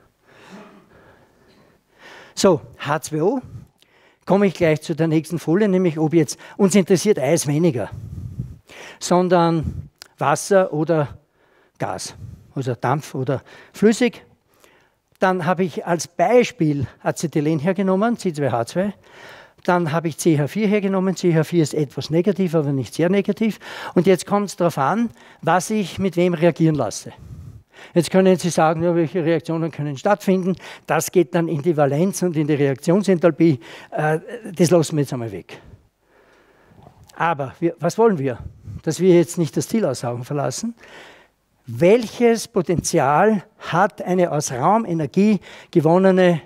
So, H zwei O, komme ich gleich zu der nächsten Folie, nämlich ob jetzt, uns interessiert Eis weniger, sondern Wasser oder Gas, also Dampf oder flüssig. Dann habe ich als Beispiel Acetylen hergenommen, C zwei H zwei. Dann habe ich C H vier hergenommen. C H vier ist etwas negativ, aber nicht sehr negativ. Und jetzt kommt es darauf an, was ich mit wem reagieren lasse. Jetzt können Sie sagen, ja, welche Reaktionen können stattfinden. Das geht dann in die Valenz und in die Reaktionsenthalpie. Das lassen wir jetzt einmal weg. Aber wir, was wollen wir? Dass wir jetzt nicht das Ziel aus Augen verlassen. Welches Potenzial hat eine aus Raumenergie gewonnene,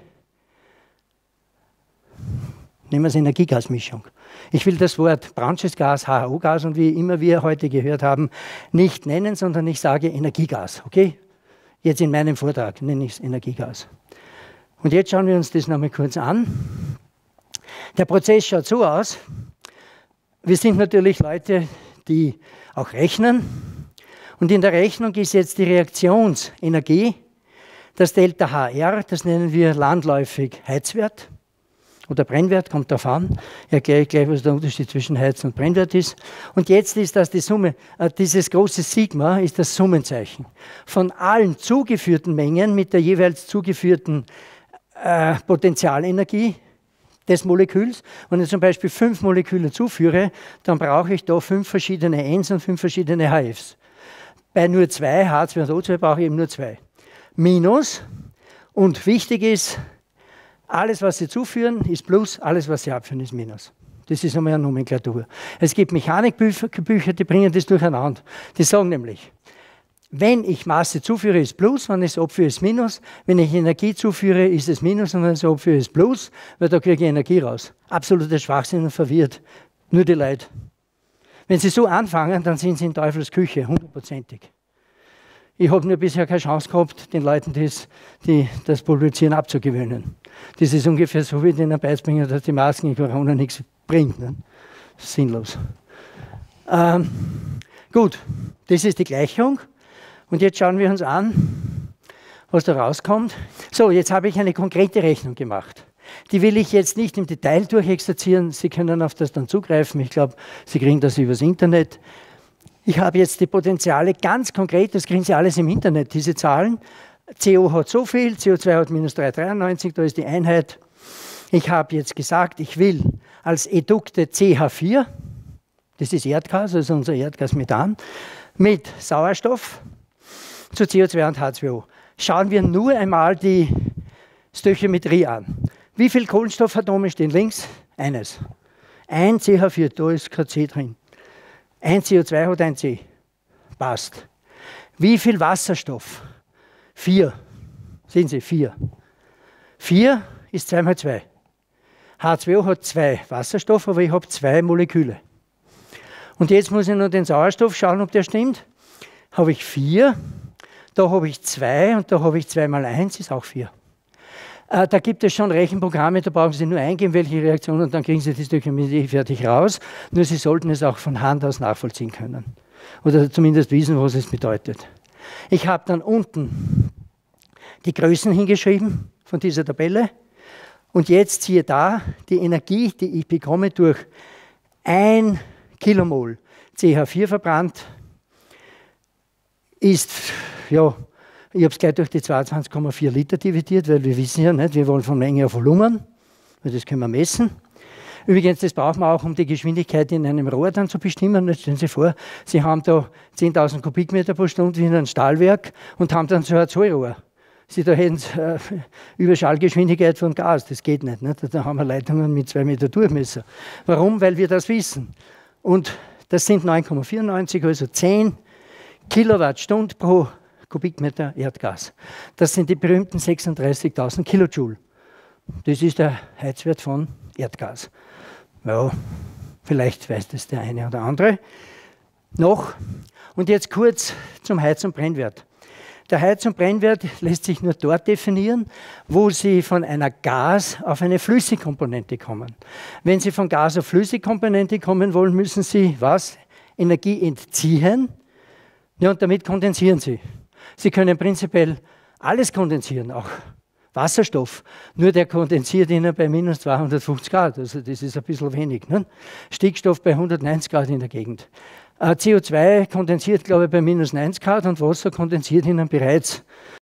nehmen wir es Energiegasmischung? Ich will das Wort Brownsches Gas, H H O-Gas und wie immer wir heute gehört haben, nicht nennen, sondern ich sage Energiegas. Okay? Jetzt in meinem Vortrag nenne ich es Energiegas. Und jetzt schauen wir uns das nochmal kurz an. Der Prozess schaut so aus. Wir sind natürlich Leute, die auch rechnen. Und in der Rechnung ist jetzt die Reaktionsenergie, das Delta H R, das nennen wir landläufig Heizwert. Oder Brennwert, kommt darauf an. Ich erkläre gleich, was der Unterschied zwischen Heiz- und Brennwert ist. Und jetzt ist das die Summe, äh, dieses große Sigma ist das Summenzeichen. Von allen zugeführten Mengen mit der jeweils zugeführten äh, Potentialenergie des Moleküls. Wenn ich zum Beispiel fünf Moleküle zuführe, dann brauche ich da fünf verschiedene Ns und fünf verschiedene H Fs. Bei nur zwei, H zwei und O zwei, brauche ich eben nur zwei. Minus, und wichtig ist, alles, was Sie zuführen, ist Plus, alles, was Sie abführen, ist Minus. Das ist einmal eine Nomenklatur. Es gibt Mechanikbücher, die bringen das durcheinander. Die sagen nämlich, wenn ich Masse zuführe, ist Plus, wenn ich es abführe, ist Minus. Wenn ich Energie zuführe, ist es Minus und wenn ich es abführe, ist Plus, weil da kriege ich Energie raus. Absoluter Schwachsinn und verwirrt. Nur die Leute. Wenn Sie so anfangen, dann sind Sie in Teufels Küche, hundertprozentig. Ich habe nur bisher keine Chance gehabt, den Leuten das, die, das Publizieren abzugewöhnen. Das ist ungefähr so, wie denen beizubringen, dass die Masken in Corona nichts bringt. Ne? Sinnlos. Ähm, gut, das ist die Gleichung. Und jetzt schauen wir uns an, was da rauskommt. So, jetzt habe ich eine konkrete Rechnung gemacht. Die will ich jetzt nicht im Detail durchexerzieren. Sie können auf das dann zugreifen. Ich glaube, Sie kriegen das übers Internet. Ich habe jetzt die Potenziale ganz konkret, das kriegen Sie alles im Internet, diese Zahlen, C O hat so viel, C O zwei hat minus drei Komma dreiundneunzig, da ist die Einheit. Ich habe jetzt gesagt, ich will als Edukte C H vier, das ist Erdgas, also unser Erdgas Methan, mit Sauerstoff zu C O zwei und H zwei O. Schauen wir nur einmal die Stöchiometrie an. Wie viele Kohlenstoffatome stehen links? Eines. Ein C H vier, da ist kein C drin. Ein C O zwei hat ein C. Passt. Wie viel Wasserstoff? Vier. Sehen Sie, vier. Vier ist zwei mal zwei. H zwei O hat zwei Wasserstoff, aber ich habe zwei Moleküle. Und jetzt muss ich noch den Sauerstoff schauen, ob der stimmt. Habe ich vier, da habe ich zwei und da habe ich zwei mal eins, ist auch vier. Äh, da gibt es schon Rechenprogramme, da brauchen Sie nur eingeben, welche Reaktion, und dann kriegen Sie das Stöchiometrie fertig raus. Nur Sie sollten es auch von Hand aus nachvollziehen können. Oder zumindest wissen, was es bedeutet. Ich habe dann unten die Größen hingeschrieben von dieser Tabelle. Und jetzt siehe da, die Energie, die ich bekomme durch ein Kilomol C H vier verbrannt, ist, ja, ich habe es gleich durch die zweiundzwanzig Komma vier Liter dividiert, weil wir wissen ja nicht, wir wollen von Menge auf Volumen, weil das können wir messen. Übrigens, das braucht man auch, um die Geschwindigkeit in einem Rohr dann zu bestimmen. Jetzt stellen Sie vor, Sie haben da zehntausend Kubikmeter pro Stunde wie in einem Stahlwerk und haben dann so ein Zollrohr. Sie da hätten äh, Überschallgeschwindigkeit von Gas, das geht nicht, nicht. Da haben wir Leitungen mit zwei Meter Durchmesser. Warum? Weil wir das wissen. Und das sind neun Komma vierundneunzig, also zehn Kilowattstunden pro Kubikmeter Erdgas. Das sind die berühmten sechsunddreißigtausend Kilojoule. Das ist der Heizwert von Erdgas. Ja, vielleicht weiß das der eine oder andere noch. Und jetzt kurz zum Heiz- und Brennwert. Der Heiz- und Brennwert lässt sich nur dort definieren, wo Sie von einer Gas- auf eine Flüssigkomponente kommen. Wenn Sie von Gas auf Flüssigkomponente kommen wollen, müssen Sie was? Energie entziehen. Ja, und damit kondensieren Sie. Sie können prinzipiell alles kondensieren, auch Wasserstoff. Nur der kondensiert Ihnen bei minus zweihundertfünfzig Grad. Also das ist ein bisschen wenig. Ne? Stickstoff bei hundertneunzig Grad in der Gegend. Äh, C O zwei kondensiert, glaube ich, bei minus neunzig Grad und Wasser kondensiert Ihnen bereits